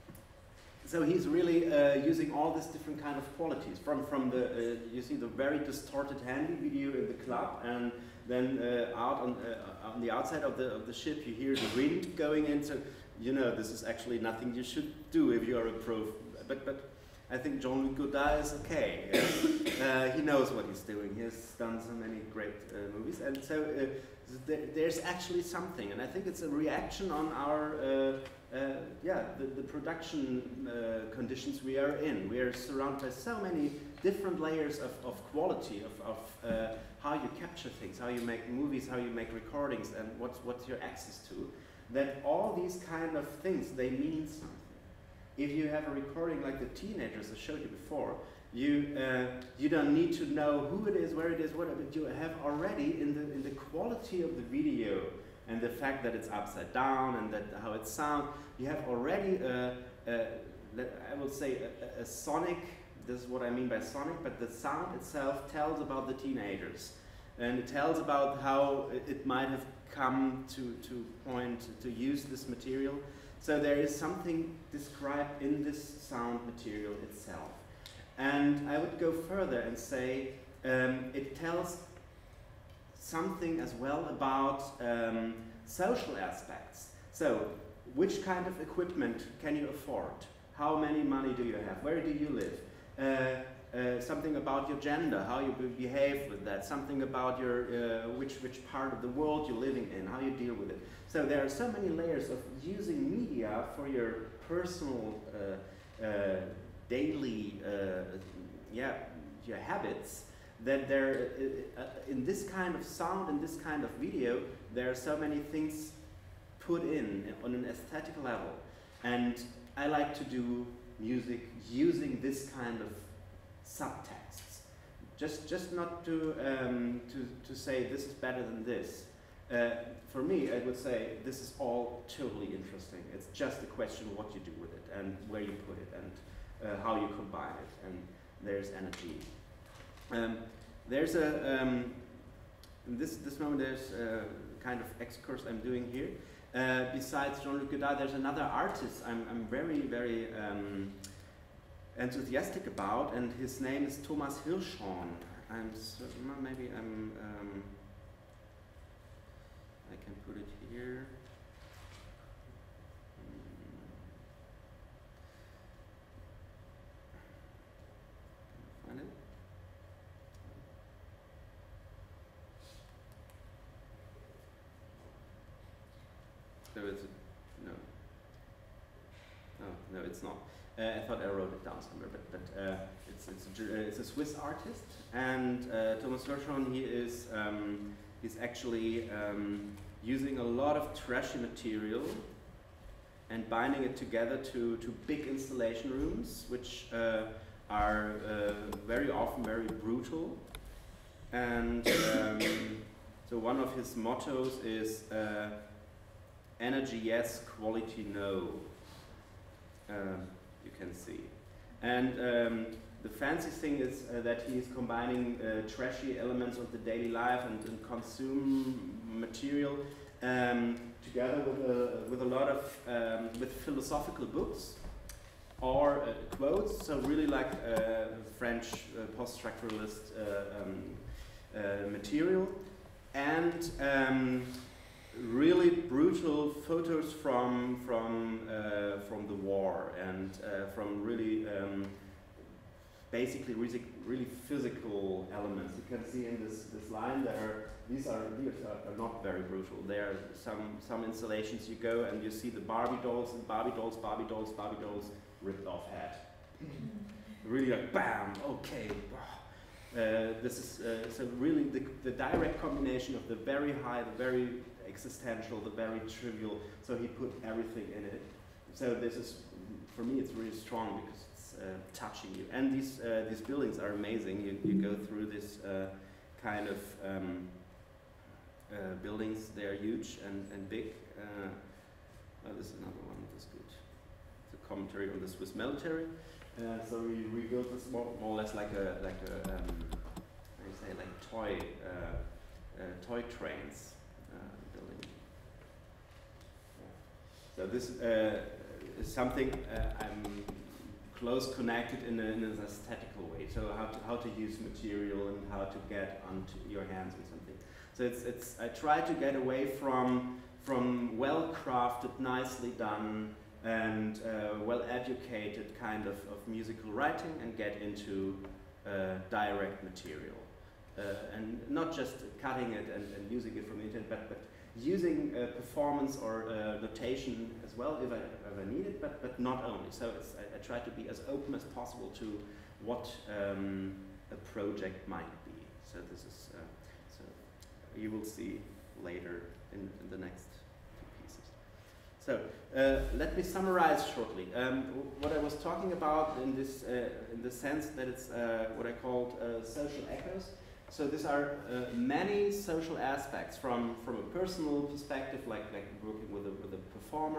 A: so he's really uh, using all these different kind of qualities. From from the uh, you see the very distorted handy video in the club, and then uh, out on uh, on the outside of the of the ship, you hear the wind going into. You know, this is actually nothing you should do if you are a pro. But but I think Jean-Luc Godard is okay. Yeah? uh, he knows what he's doing. He has done so many great uh, movies, and so uh, th there's actually something. And I think it's a reaction on our uh, uh, yeah the, the production uh, conditions we are in. We are surrounded by so many different layers of, of quality of, of uh, how you capture things, how you make movies, how you make recordings, and what's what's your access to. That all these kind of things, they mean something. If you have a recording like the Teenagers I showed you before, you uh, you don't need to know who it is, where it is, whatever. You have already in the in the quality of the video and the fact that it's upside down and that how it sounds, you have already a, a, I would say a, a sonic this is what I mean by sonic, but the sound itself tells about the teenagers. And it tells about how it might have come to, to point to use this material. So there is something described in this sound material itself. And I would go further and say um, it tells something as well about um, social aspects. So which kind of equipment can you afford? How many money do you have? Where do you live? Uh, Uh, something about your gender, how you be behave with that, something about your uh, which which part of the world you're living in, how you deal with it. So there are so many layers of using media for your personal, uh, uh, daily, uh, yeah, your habits. That there, uh, uh, in this kind of sound, in this kind of video, there are so many things put in on an aesthetic level, and I like to do music using this kind of subtexts, just just not to um, to to say this is better than this. Uh, for me, I would say this is all totally interesting. It's just a question of what you do with it and where you put it and uh, how you combine it. And there's energy. Um, there's a um, in this this moment there's a kind of excursus I'm doing here. Uh, besides Jean-Luc Godard, there's another artist I'm I'm very very. Um, enthusiastic about, and his name is Thomas Hirschhorn. I'm certain, maybe I'm, um, I can put it here. Can I find it? So it's a, no. No, no, it's not. Uh, I thought I wrote it down somewhere, but, but uh, it's, it's, a, uh, it's a Swiss artist, and uh, Thomas Hirschhorn, he is um, he's actually um, using a lot of trashy material and binding it together to, to big installation rooms, which uh, are uh, very often very brutal. And um, so one of his mottos is uh, energy yes, quality no. Um, you can see. And um, the fancy thing is uh, that he is combining uh, trashy elements of the daily life and, and consume material um, together with a, with a lot of um, with philosophical books or uh, quotes. So really like uh, French uh, post-structuralist uh, um, uh, material, and um, really brutal photos from from uh, from the war, and uh, from really um, basically really, really physical elements. You can see in this this line there. These are these are, are not very brutal. There are some some installations you go and you see the Barbie dolls and Barbie dolls, Barbie dolls, Barbie dolls, ripped off head. Really like bam. Okay. Uh, this is uh, so really the the direct combination of the very high, the very existential, the very trivial, so he put everything in it. So this is, for me, it's really strong because it's uh, touching you. And these uh, these buildings are amazing. You, you go through this uh, kind of um, uh, buildings. They are huge and, and big. Uh, oh, this is another one that's good. It's a commentary on the Swiss military. Uh, so we rebuilt this more, more or less like a, like a um, how do you say, like toy, uh, uh, toy trains. So this uh, is something uh, I'm close connected in, a, in an aesthetical way. So how to, how to use material and how to get onto your hands with something. So it's, it's I try to get away from from well crafted, nicely done, and uh, well educated kind of, of musical writing and get into uh, direct material. Uh, and not just cutting it and, and using it from the internet, but, but using uh, performance or uh, notation as well if I, if I need it, but, but not only. So it's, I, I try to be as open as possible to what um, a project might be. So this is, uh, so you will see later in, in the next two pieces. So uh, let me summarize shortly. Um, what I was talking about in this, uh, in the sense that it's uh, what I called uh, social echoes. So these are uh, many social aspects from, from a personal perspective, like, like working with a, with a performer,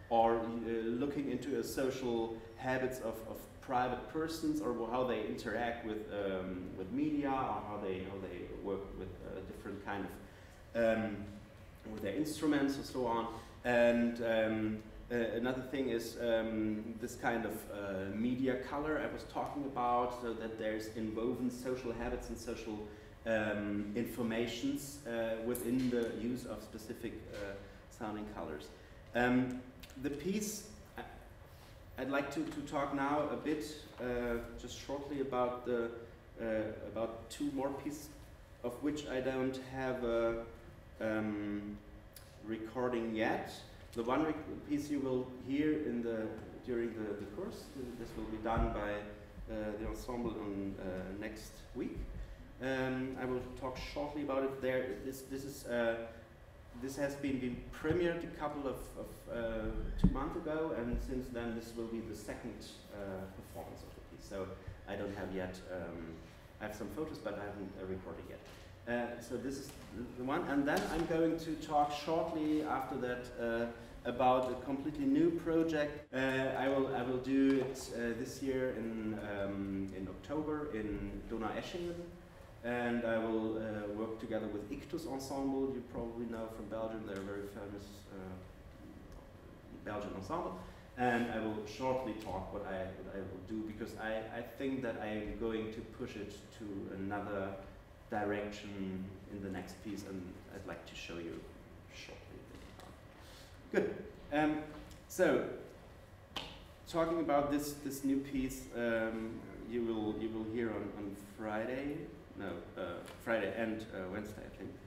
A: or uh, looking into a social habits of, of private persons, or how they interact with um, with media, or how they how they work with uh, different kind of um, with their instruments and so on. And um, uh, another thing is um, this kind of uh, media color I was talking about, so that there's inwoven social habits and social um, informations uh, within the use of specific uh, sounding colors. Um, the piece, I, I'd like to, to talk now a bit, uh, just shortly about the uh, about two more pieces, of which I don't have a um, recording yet. The one rec piece you will hear in the during the, the course. This will be done by uh, the ensemble on uh, next week. Um, I will talk shortly about it there. This this is uh, this has been, been premiered a couple of, of uh, two months ago, and since then this will be the second uh, performance of the piece. So I don't have yet. Um, I have some photos, but I haven't uh, recorded yet. Uh, so this is the one, and then I'm going to talk shortly after that uh, about a completely new project. Uh, I will I will do it uh, this year in um, in October in Donaueschingen, and I will uh, work together with Ictus Ensemble. You probably know from Belgium; they're a very famous uh, Belgian ensemble. And I will shortly talk what I what I will do, because I I think that I am going to push it to another direction in the next piece, and I'd like to show you shortly. Good. Um, so, talking about this this new piece, um, you will you will hear on on Friday. No, uh, Friday and uh, Wednesday, I think.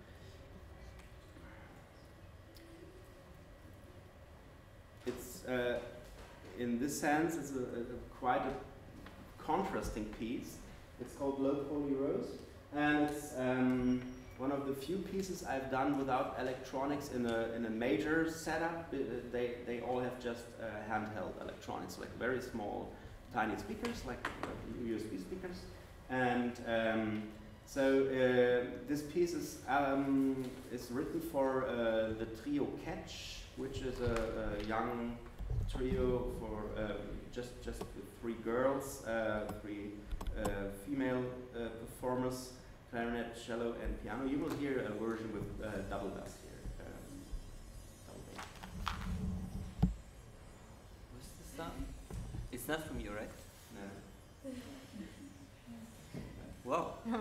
A: It's uh, in this sense, it's a, a quite a contrasting piece. It's called Low Holy Rose. And it's um, one of the few pieces I've done without electronics in a in a major setup. They they all have just uh, handheld electronics, like very small, tiny speakers, like uh, U S B speakers. And um, so uh, this piece is um, is written for uh, the trio Catch, which is a, a young trio for um, just just three girls, uh, three uh, female uh, performers. Clarinet, cello, and piano. You will hear a version with uh, double bass here. Um, double bass.
G: What's the sound? It's not from you, right?
A: No.
G: Wow.
A: Yeah,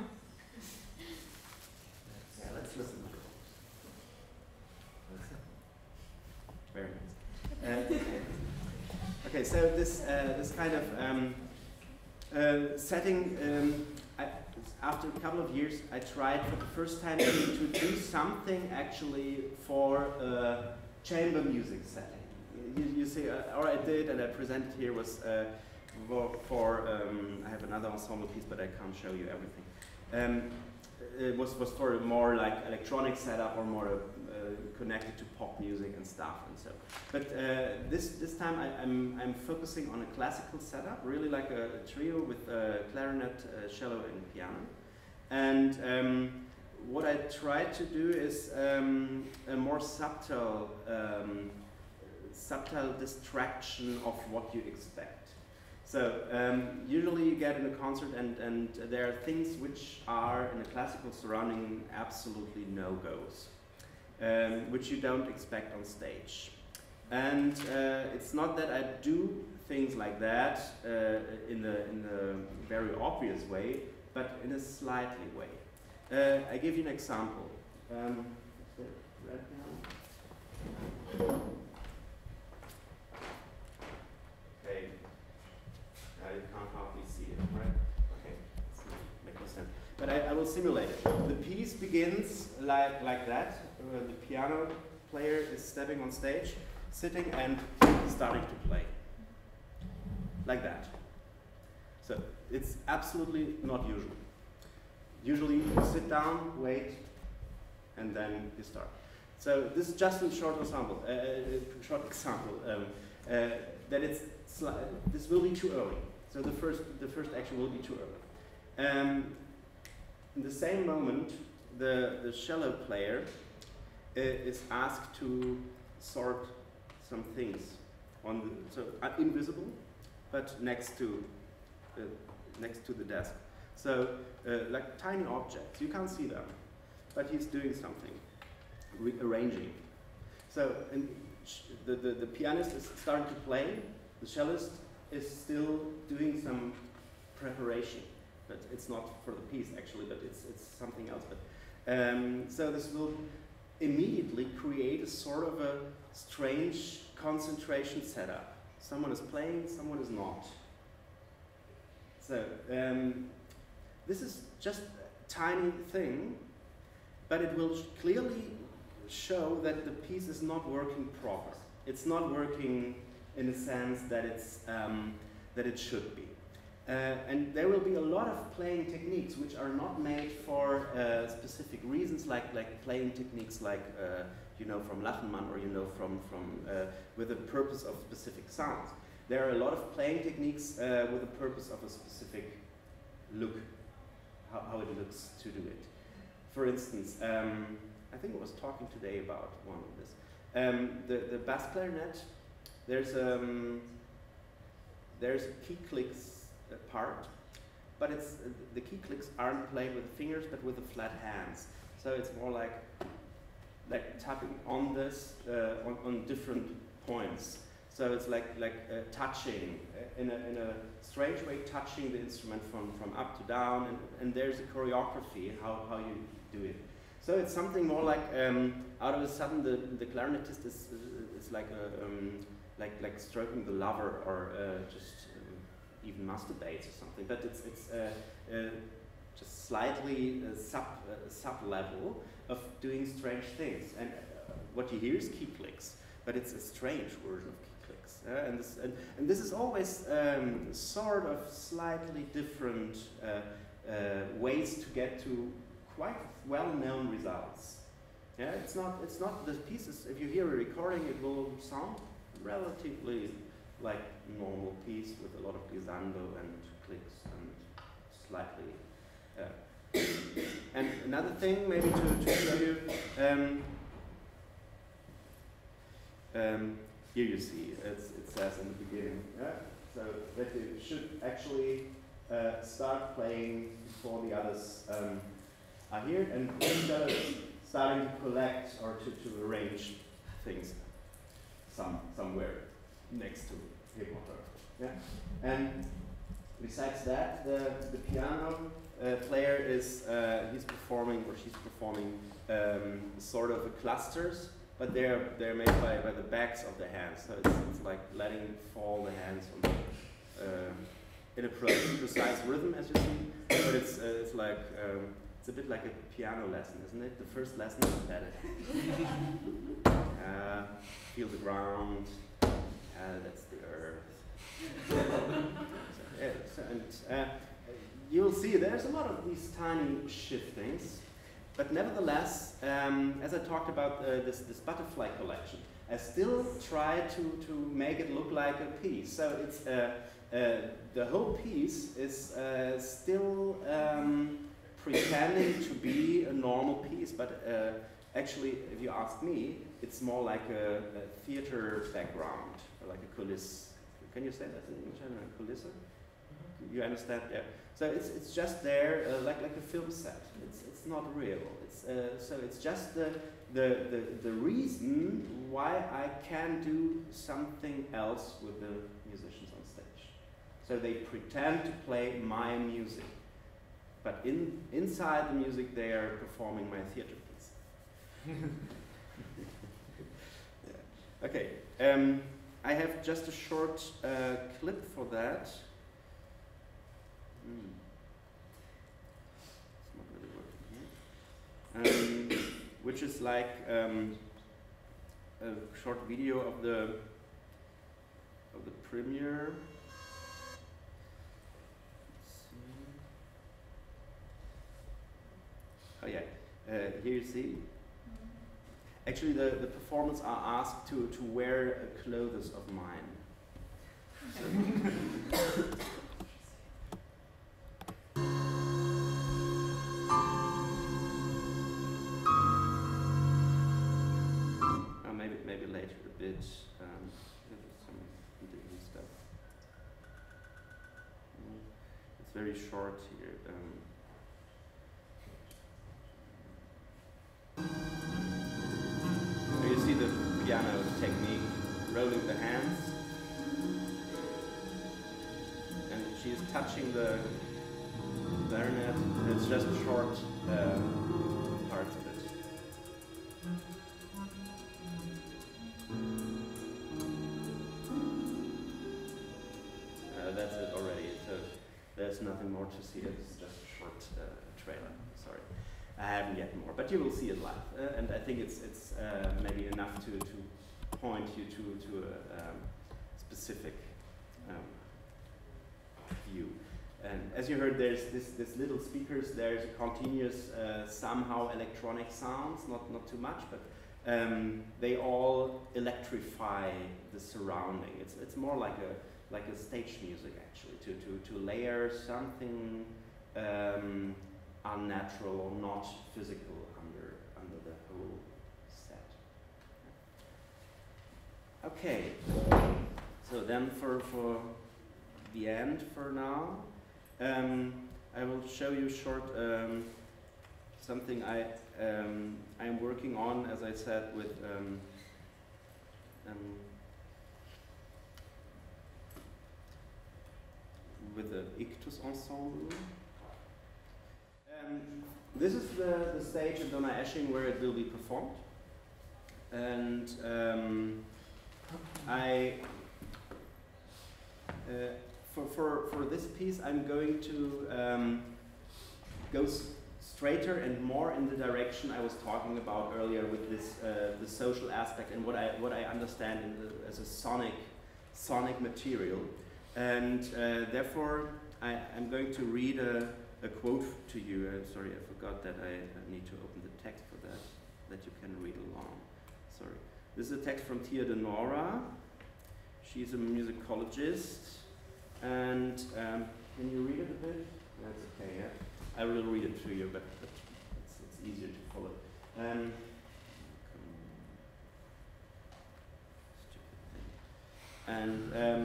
A: let's listen. Very nice. Uh, okay, so this uh, this kind of um, uh, setting. Um, I, After a couple of years, I tried for the first time to, to do something actually for a chamber music setting. You, you see, uh, or I did, and I presented here was uh, for, for um, I have another ensemble piece, but I can't show you everything. Um, it was, was for a more like electronic setup, or more uh, connected to pop music and stuff, and so. But uh, this this time I, I'm I'm focusing on a classical setup, really like a, a trio with uh, clarinet, uh, cello, and piano. And um, what I try to do is um, a more subtle um, subtle distraction of what you expect. So um, usually you get in a concert, and and there are things which are in a classical surrounding absolutely no-go's. Um, which you don't expect on stage. And uh, it's not that I do things like that uh, in, the, in the very obvious way, but in a slightly way. Uh, I give you an example. Um, right now. Okay, I can't hardly see it, right? Okay, let's make no sense. But I, I will simulate it. The piece begins like, like that. Uh, the piano player is stepping on stage, sitting and starting to play. Like that. So it's absolutely not usual. Usually you sit down, wait, and then you start. So this is just a short example. Uh, short example. Um, uh, that it's this will be too early. So the first the first action will be too early. Um, in the same moment, the the cello player uh, is asked to sort some things on the, so uh, invisible, but next to uh, next to the desk. So uh, like tiny objects, you can't see them, but he's doing something, rearranging. So and the, the the pianist is starting to play. The cellist is still doing some preparation, but it's not for the piece actually, but it's it's something else. But um, so this will immediately create a sort of a strange concentration setup. Someone is playing, someone is not. So um, this is just a tiny thing, but it will sh clearly show that the piece is not working proper. It's not working in the sense that it's um, that it should be. Uh, and there will be a lot of playing techniques which are not made for uh, specific reasons, like like playing techniques like uh, you know from Lachenmann, or you know from from uh, with the purpose of specific sounds. There are a lot of playing techniques uh, with the purpose of a specific look, how, how it looks to do it. For instance, um, I think I was talking today about one of this. Um, the the bass clarinet. There's um, there's key clicks part, but it's uh, the key clicks aren't played with the fingers but with the flat hands. So it's more like like tapping on this uh, on, on different points. So it's like like uh, touching uh, in a in a strange way, touching the instrument from from up to down, and, and there's a choreography how how you do it. So it's something more like um, out of a sudden the the clarinetist is is, is like a um, like like stroking the lover, or uh, just even masturbates or something, but it's it's uh, uh, just slightly uh, sub uh, sub level of doing strange things. And uh, what you hear is key clicks, but it's a strange version of key clicks. Uh, and this and, and this is always um, sort of slightly different uh, uh, ways to get to quite well-known results. Yeah, it's not it's not the pieces. If you hear a recording, it will sound relatively like normal piece with a lot of glissando and clicks and slightly. Uh, and another thing, maybe to, to show you, um, um, here you see it's, it says in the beginning, yeah? So that you should actually uh, start playing before the others um, are here, and instead of starting to collect or to, to arrange things some somewhere next to him or her. Yeah? And besides that, the, the piano uh, player is uh, he's performing, or she's performing um, sort of clusters, but they're they're made by, by the backs of the hands. So it's, it's like letting fall the hands on the, uh, in a precise rhythm, as you see. But it's uh, it's like um, it's a bit like a piano lesson, isn't it? The first lesson is better. uh, feel the ground. Uh, that's the earth. so, yeah, so, and uh, you'll see there's a lot of these tiny shiftings, but nevertheless, um, as I talked about uh, this, this butterfly collection, I still try to, to make it look like a piece. So it's uh, uh, the whole piece is uh, still um, pretending to be a normal piece, but uh, actually, if you ask me, it's more like a, a theater background, or like a coulisse. Can you say that in English? A coulisse? Mm-hmm. You understand? Yeah. So it's it's just there, uh, like like a film set. It's it's not real. It's uh, so it's just the, the the the reason why I can do something else with the musicians on stage. So they pretend to play my music, but in inside the music they are performing my theater piece. Yeah. Okay, um, I have just a short uh, clip for that. Mm. It's not really working here. Um, which is like um, a short video of the of the premiere. Oh yeah, uh, here you see. Actually, the, the performers are asked to, to wear uh, clothes of mine. uh, maybe maybe later a bit. Um, some it's very short here. Um, so you see the piano technique, rolling the hands, and she's touching the clarinet, and it's just short uh, parts of it. Uh, that's it already, so there's nothing more to see. It's just a short uh, trailer, sorry. I haven't yet more, but you will see it live. Uh, and I think it's, it's uh, maybe enough to, to point you to, to a um, specific um, view. And as you heard, there's this, this little speakers, there's a continuous, uh, somehow electronic sounds, not, not too much, but um, they all electrify the surrounding. It's, it's more like a, like a stage music, actually, to, to, to layer something um, unnatural or not physical under, under the whole set. Okay, so then for, for the end for now, Um, I will show you short um, something I um, I'm working on, as I said, with um, um, with the Ictus Ensemble. Um, this is the, the stage at Donaueschingen where it will be performed, and um, I. Uh, For, for, for this piece, I'm going to um, go s straighter and more in the direction I was talking about earlier with this uh, the social aspect and what I what I understand in the, as a sonic sonic material, and uh, therefore I, I'm going to read a, a quote to you. I'm sorry, I forgot that I, I need to open the text for that that you can read along. Sorry, this is a text from Tia de Nora. She's a musicologist. And um, can you read it a bit? That's okay, yeah. I will read it to you, but, but it's, it's easier to follow. Um, and um,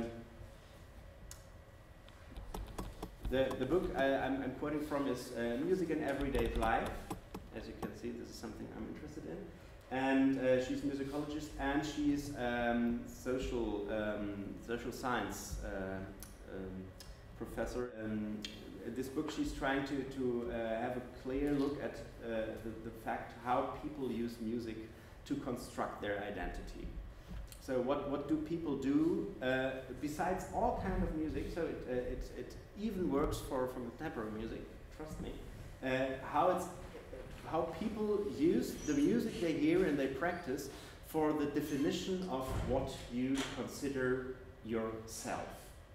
A: the, the book I, I'm, I'm quoting from is uh, Music in Everyday Life. As you can see, this is something I'm interested in. And uh, she's a musicologist, and she's um, social, um, social science uh, Um, professor. Um, this book, she's trying to, to uh, have a clear look at uh, the, the fact how people use music to construct their identity. So what, what do people do uh, besides all kind of music? So it, uh, it, it even works for, for contemporary music, trust me. Uh, how, it's, how people use the music they hear and they practice for the definition of what you consider yourself.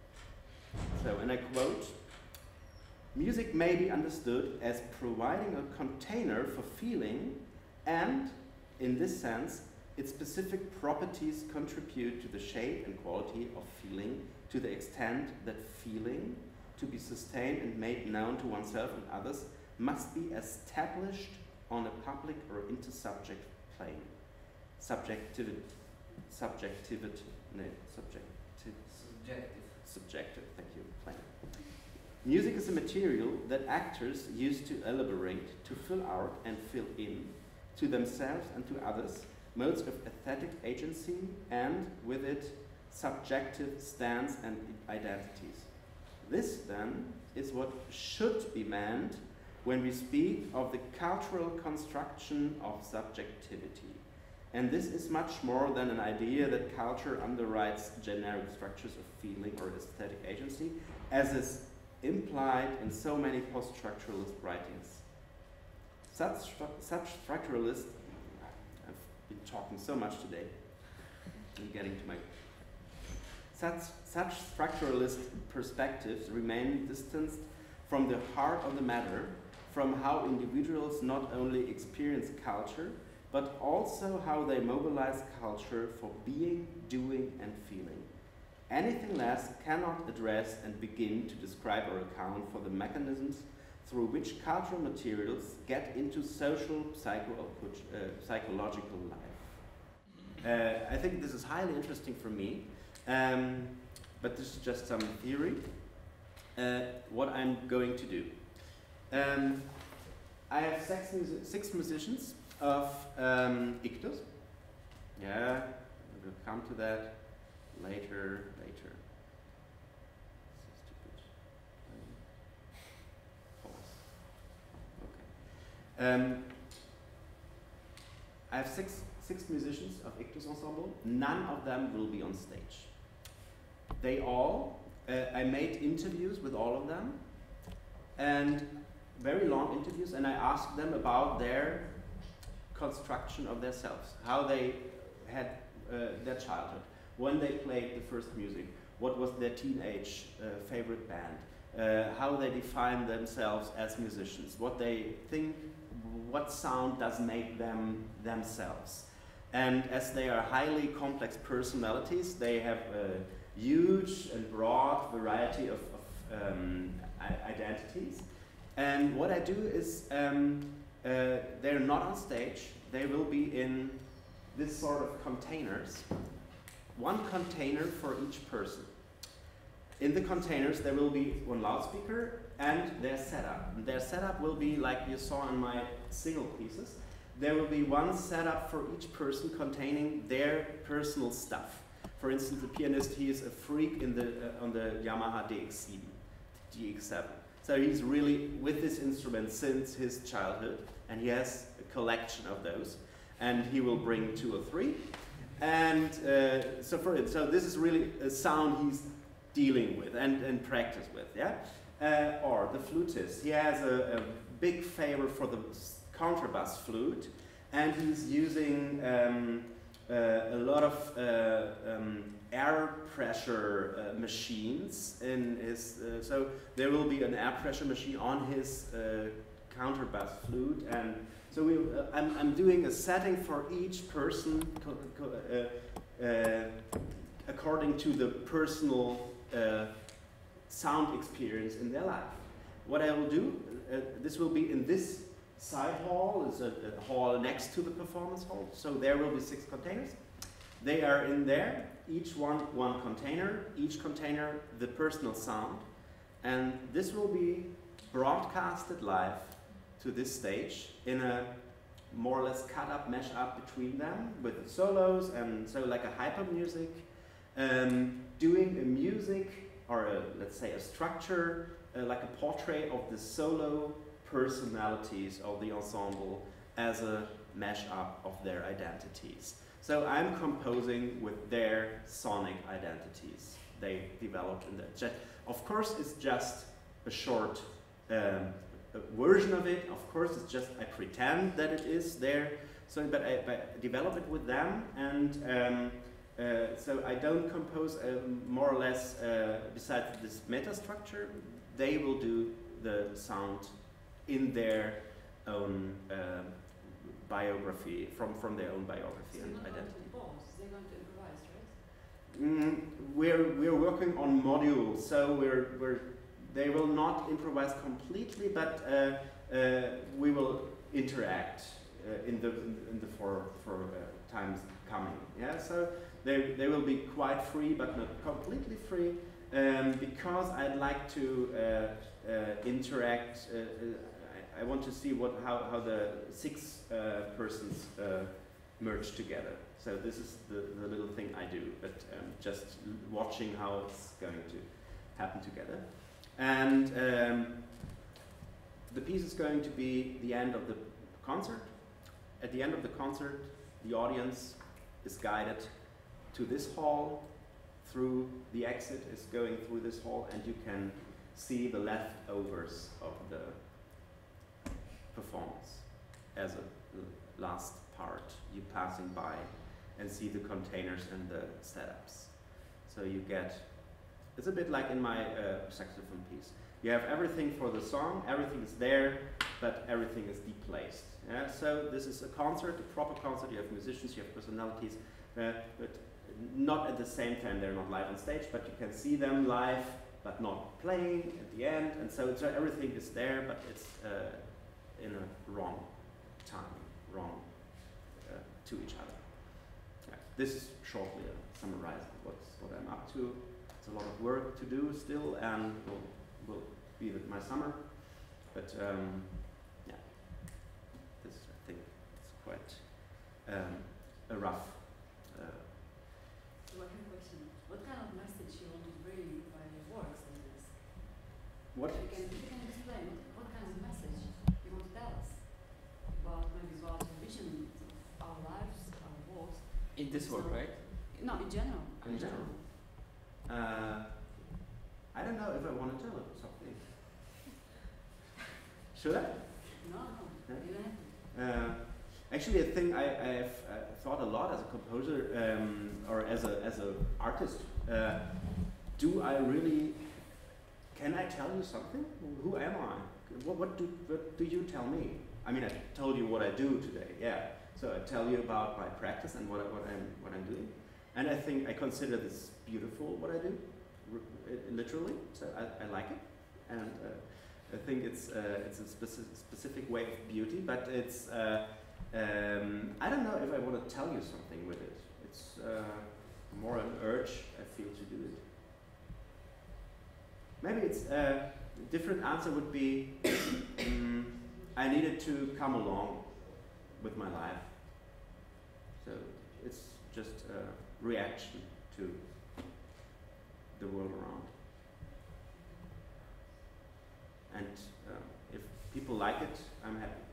A: So, and I quote, "Music may be understood as providing a container for feeling, and, in this sense, its specific properties contribute to the shape and quality of feeling to the extent that feeling, to be sustained and made known to oneself and others, must be established on a public or intersubject plane. Subjectivity, subjectivity, no, subjective.
G: Subjective.
A: Subjective, thank you, plane. Music is a material that actors use to elaborate, to fill out and fill in, to themselves and to others, modes of aesthetic agency, and with it, subjective stance and identities. This, then, is what should be meant when we speak of the cultural construction of subjectivity. And this is much more than an idea that culture underwrites generic structures of feeling or aesthetic agency, as is implied in so many post-structuralist writings. Such, stru such structuralists, I've been talking so much today, I'm getting to my... Such, such structuralist perspectives remain distanced from the heart of the matter, from how individuals not only experience culture, but also how they mobilize culture for being, doing, and feeling. Anything less cannot address and begin to describe or account for the mechanisms through which cultural materials get into social, psycho uh, psychological life. Uh, I think this is highly interesting for me, um, but this is just some theory. uh, what I'm going to do. Um, I have six, mus six musicians of um, Ictus. Yeah, we'll come to that later, later. Okay. Um, I have six, six musicians of Ictus Ensemble. None of them will be on stage. They all, uh, I made interviews with all of them, and very long interviews, and I asked them about their construction of themselves, how they had uh, their childhood, when they played the first music, what was their teenage uh, favorite band, uh, how they define themselves as musicians, what they think, what sound does make them themselves. And as they are highly complex personalities, they have a huge and broad variety of, of um, identities. And what I do is, um, uh, they're not on stage, they will be in this sort of containers. One container for each person. In the containers there will be one loudspeaker and their setup. And their setup will be like you saw in my single pieces. There will be one setup for each person containing their personal stuff. For instance, the pianist, he is a freak in the, uh, on the Yamaha D X seven, D X seven. So he's really with this instrument since his childhood, and he has a collection of those. And he will bring two or three. And uh, so for it, so this is really a sound he's dealing with and, and practice with, yeah? Uh, or the flutist, he has a, a big favor for the contrabass flute, and he's using um, uh, a lot of uh, um, air pressure uh, machines in his, uh, so there will be an air pressure machine on his uh, counterbass flute, and so we, uh, I'm, I'm doing a setting for each person co co uh, uh, according to the personal uh, sound experience in their life. What I will do, uh, this will be in this side hall, it's a, a hall next to the performance hall, so there will be six containers. They are in there, each one one container, each container the personal sound, and this will be broadcasted live to this stage in a more or less cut up, mesh up between them with solos, and so like a hyper music, um, doing a music or a, let's say a structure, uh, like a portrait of the solo personalities of the ensemble as a mesh up of their identities. So I'm composing with their sonic identities they developed in that. Of course, it's just a short um, a version of it. Of course, it's just I pretend that it is there. So, but I, but I develop it with them, and um, uh, so I don't compose uh, more or less. Uh, besides this meta structure, they will do the sound in their own uh, biography, from from their own biography
F: So
A: and
F: you're not
A: identity.
F: going to bombs, they're going to improvise, right?
A: Mm, we're we're working on modules, so we're we're they will not improvise completely, but uh, uh, we will interact uh, in the in the for for uh, times coming. Yeah, so they they will be quite free, but not completely free, um, because I'd like to uh, uh, interact. Uh, I, I want to see what how how the six uh, persons uh, merge together. So this is the, the little thing I do, but um, just watching how it's going to happen together. And um, the piece is going to be the end of the concert. At the end of the concert, the audience is guided to this hall, through the exit is going through this hall, and you can see the leftovers of the performance as a last part. You passing by and see the containers and the setups. So you get, it's a bit like in my uh, saxophone piece. You have everything for the song, everything is there, but everything is deplaced. Yeah? So this is a concert, a proper concert. You have musicians, you have personalities, uh, but not at the same time. They're not live on stage, but you can see them live, but not playing at the end. And so it's, uh, everything is there, but it's uh, in a wrong time, wrong uh, to each other. Yeah. This is shortly uh, summarizing what's, what I'm up to. It's a lot of work to do still, and we'll, will be the, my summer. But um, yeah, this I think it's quite um, a rough. Uh,
F: So I have a question. What kind of message you want to bring by your works on this?
A: what?
F: If you can, if you can explain what kind of message you want to tell us about maybe about your vision of our lives, our works.
G: In this work,
F: So-
G: right?
F: No, in general.
A: In general. Uh, I don't know if I want to tell it something. Should I?
F: No, no,
A: Yeah.
F: you don't have to.
A: Uh, actually, a thing I, I have uh, thought a lot as a composer um, or as a as a artist. Uh, do I really? Can I tell you something? Who am I? What, what do what do you tell me? I mean, I told you what I do today. Yeah. So I tell you about my practice and what I, what I'm what I'm doing, and I think I consider this beautiful what I do, r- literally. So I, I like it, and. Uh, I think it's uh, it's a specific specific way of beauty, but it's uh, um, I don't know if I want to tell you something with it. It's uh, more an urge I feel to do it. Maybe it's uh, a different answer would be um, I needed to come along with my life. So it's just a reaction to the world around. And um, if people like it, I'm happy.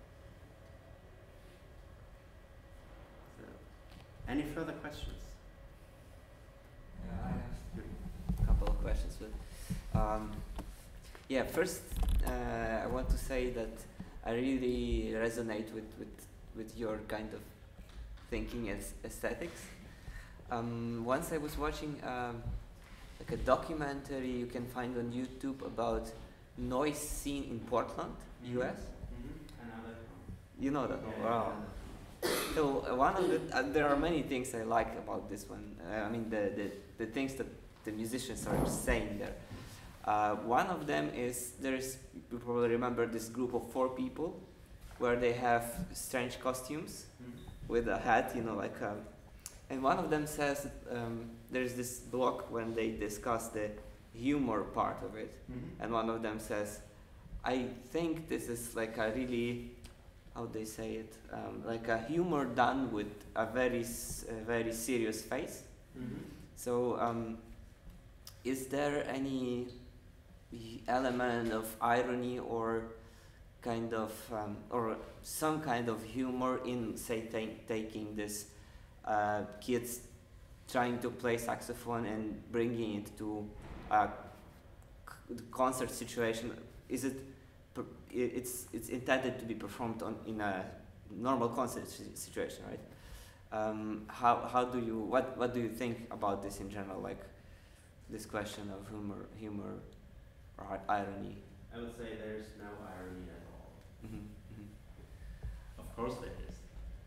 A: So, any further questions?
G: Yeah, I have a couple of questions. But, um, yeah, first uh, I want to say that I really resonate with, with, with your kind of thinking as aesthetics. Um, once I was watching um, like a documentary you can find on YouTube about noise scene in Portland, U S.
A: Mm-hmm. I know that one.
G: You know that one?
A: Yeah,
G: Wow. So uh, one of the uh, there are many things I like about this one. Uh, I mean the, the the things that the musicians are saying there. Uh, one of them is there's you probably remember this group of four people, where they have strange costumes
A: Mm-hmm.
G: with a hat, you know, like. Um, and one of them says um, there's this block when they discuss the humor part of it,
A: Mm-hmm.
G: and one of them says, I think this is like a really, how they say it, um, like a humor done with a very, s- a very serious face.
A: Mm-hmm.
G: So, um, is there any y- element of irony or kind of, um, or some kind of humor in, say, ta- taking this uh, kids trying to play saxophone and bringing it to a c- concert situation? Is it per- i- it's it's intended to be performed on in a normal concert si- situation, right? Um, how how do you what what do you think about this in general, like this question of humor humor or i- irony?
A: I would say there's no irony at all.
G: Mhm, mhm.
A: Of course there is.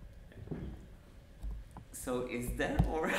G: So is there or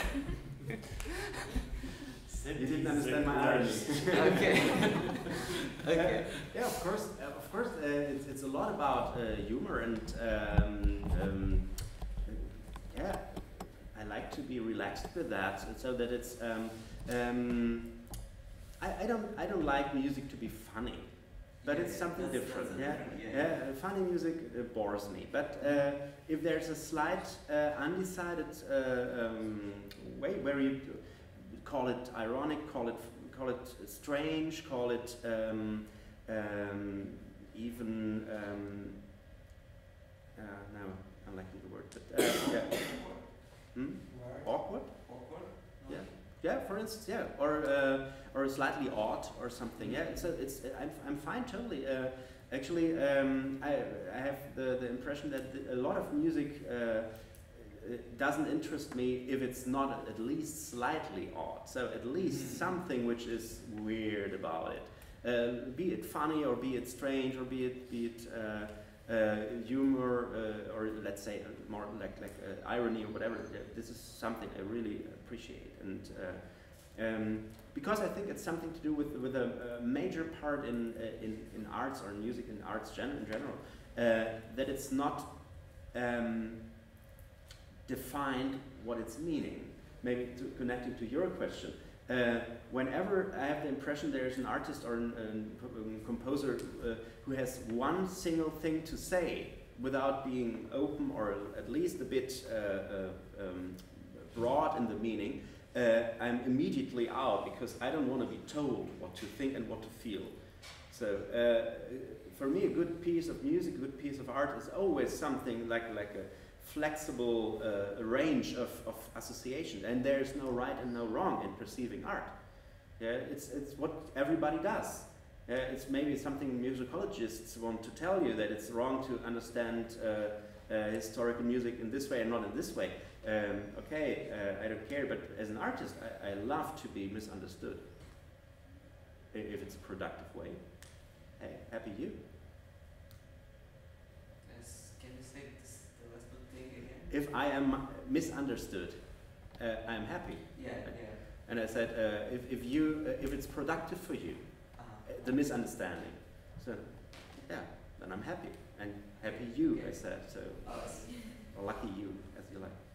A: You didn't understand my irony.
G: okay okay
A: Yeah, of course, uh, of course, uh, it's, it's a lot about uh, humor and um, um, yeah, I like to be relaxed with that, so- so that it's. Um, um, I, I don't I don't like music to be funny, but
G: Yeah,
A: it's
G: yeah,
A: something
G: that's-
A: different.
G: that's
A: Yeah,
G: different, yeah,
A: yeah.
G: yeah.
A: uh, funny music uh, bores me, but uh, if there's a slight uh, undecided uh, um, way where you call it ironic, call it call it strange, call it um, um, even um, uh, no, I'm lacking the word, but uh, yeah, hmm? awkward. Yeah, yeah. For instance, yeah, or uh, or slightly odd or something. Yeah, it's a, it's I'm I'm fine totally. Uh, actually, um, I I have the the impression that the, a lot of music. Uh, it doesn't interest me if it's not at least slightly odd. So at least something which is weird about it. Uh, be it funny or be it strange or be it be it uh, uh, humor uh, or let's say uh, more like like uh, irony or whatever. Yeah, this is something I really appreciate, and uh, um, because I think it's something to do with with a, a major part in, uh, in in arts or music in arts gen- in general uh, that it's not. Um, defined what it's meaning. Maybe to connecting to your question, Uh, whenever I have the impression there is an artist or an, an, a composer uh, who has one single thing to say without being open or at least a bit uh, uh, um, broad in the meaning, uh, I'm immediately out because I don't want to be told what to think and what to feel. So uh, for me, a good piece of music, a good piece of art is always something like, like a flexible uh, range of, of association, and there's no right and no wrong in perceiving art. Yeah, it's, it's what everybody does. Uh, it's maybe something musicologists want to tell you, that it's wrong to understand uh, uh, historical music in this way and not in this way. Um, okay, uh, I don't care, but as an artist, I, I love to be misunderstood. I- if it's a productive way. Hey, happy you.
G: Yes, can you say this, the last thing again?
A: If I am misunderstood, uh, I'm happy.
G: Yeah, yeah.
A: And I said, uh, if, if you, uh, if it's productive for you,
G: Uh-huh.
A: uh, the misunderstanding. So, yeah, then I'm happy. And happy you, I said. So,
G: Oh, I see.
A: or lucky you, as you like.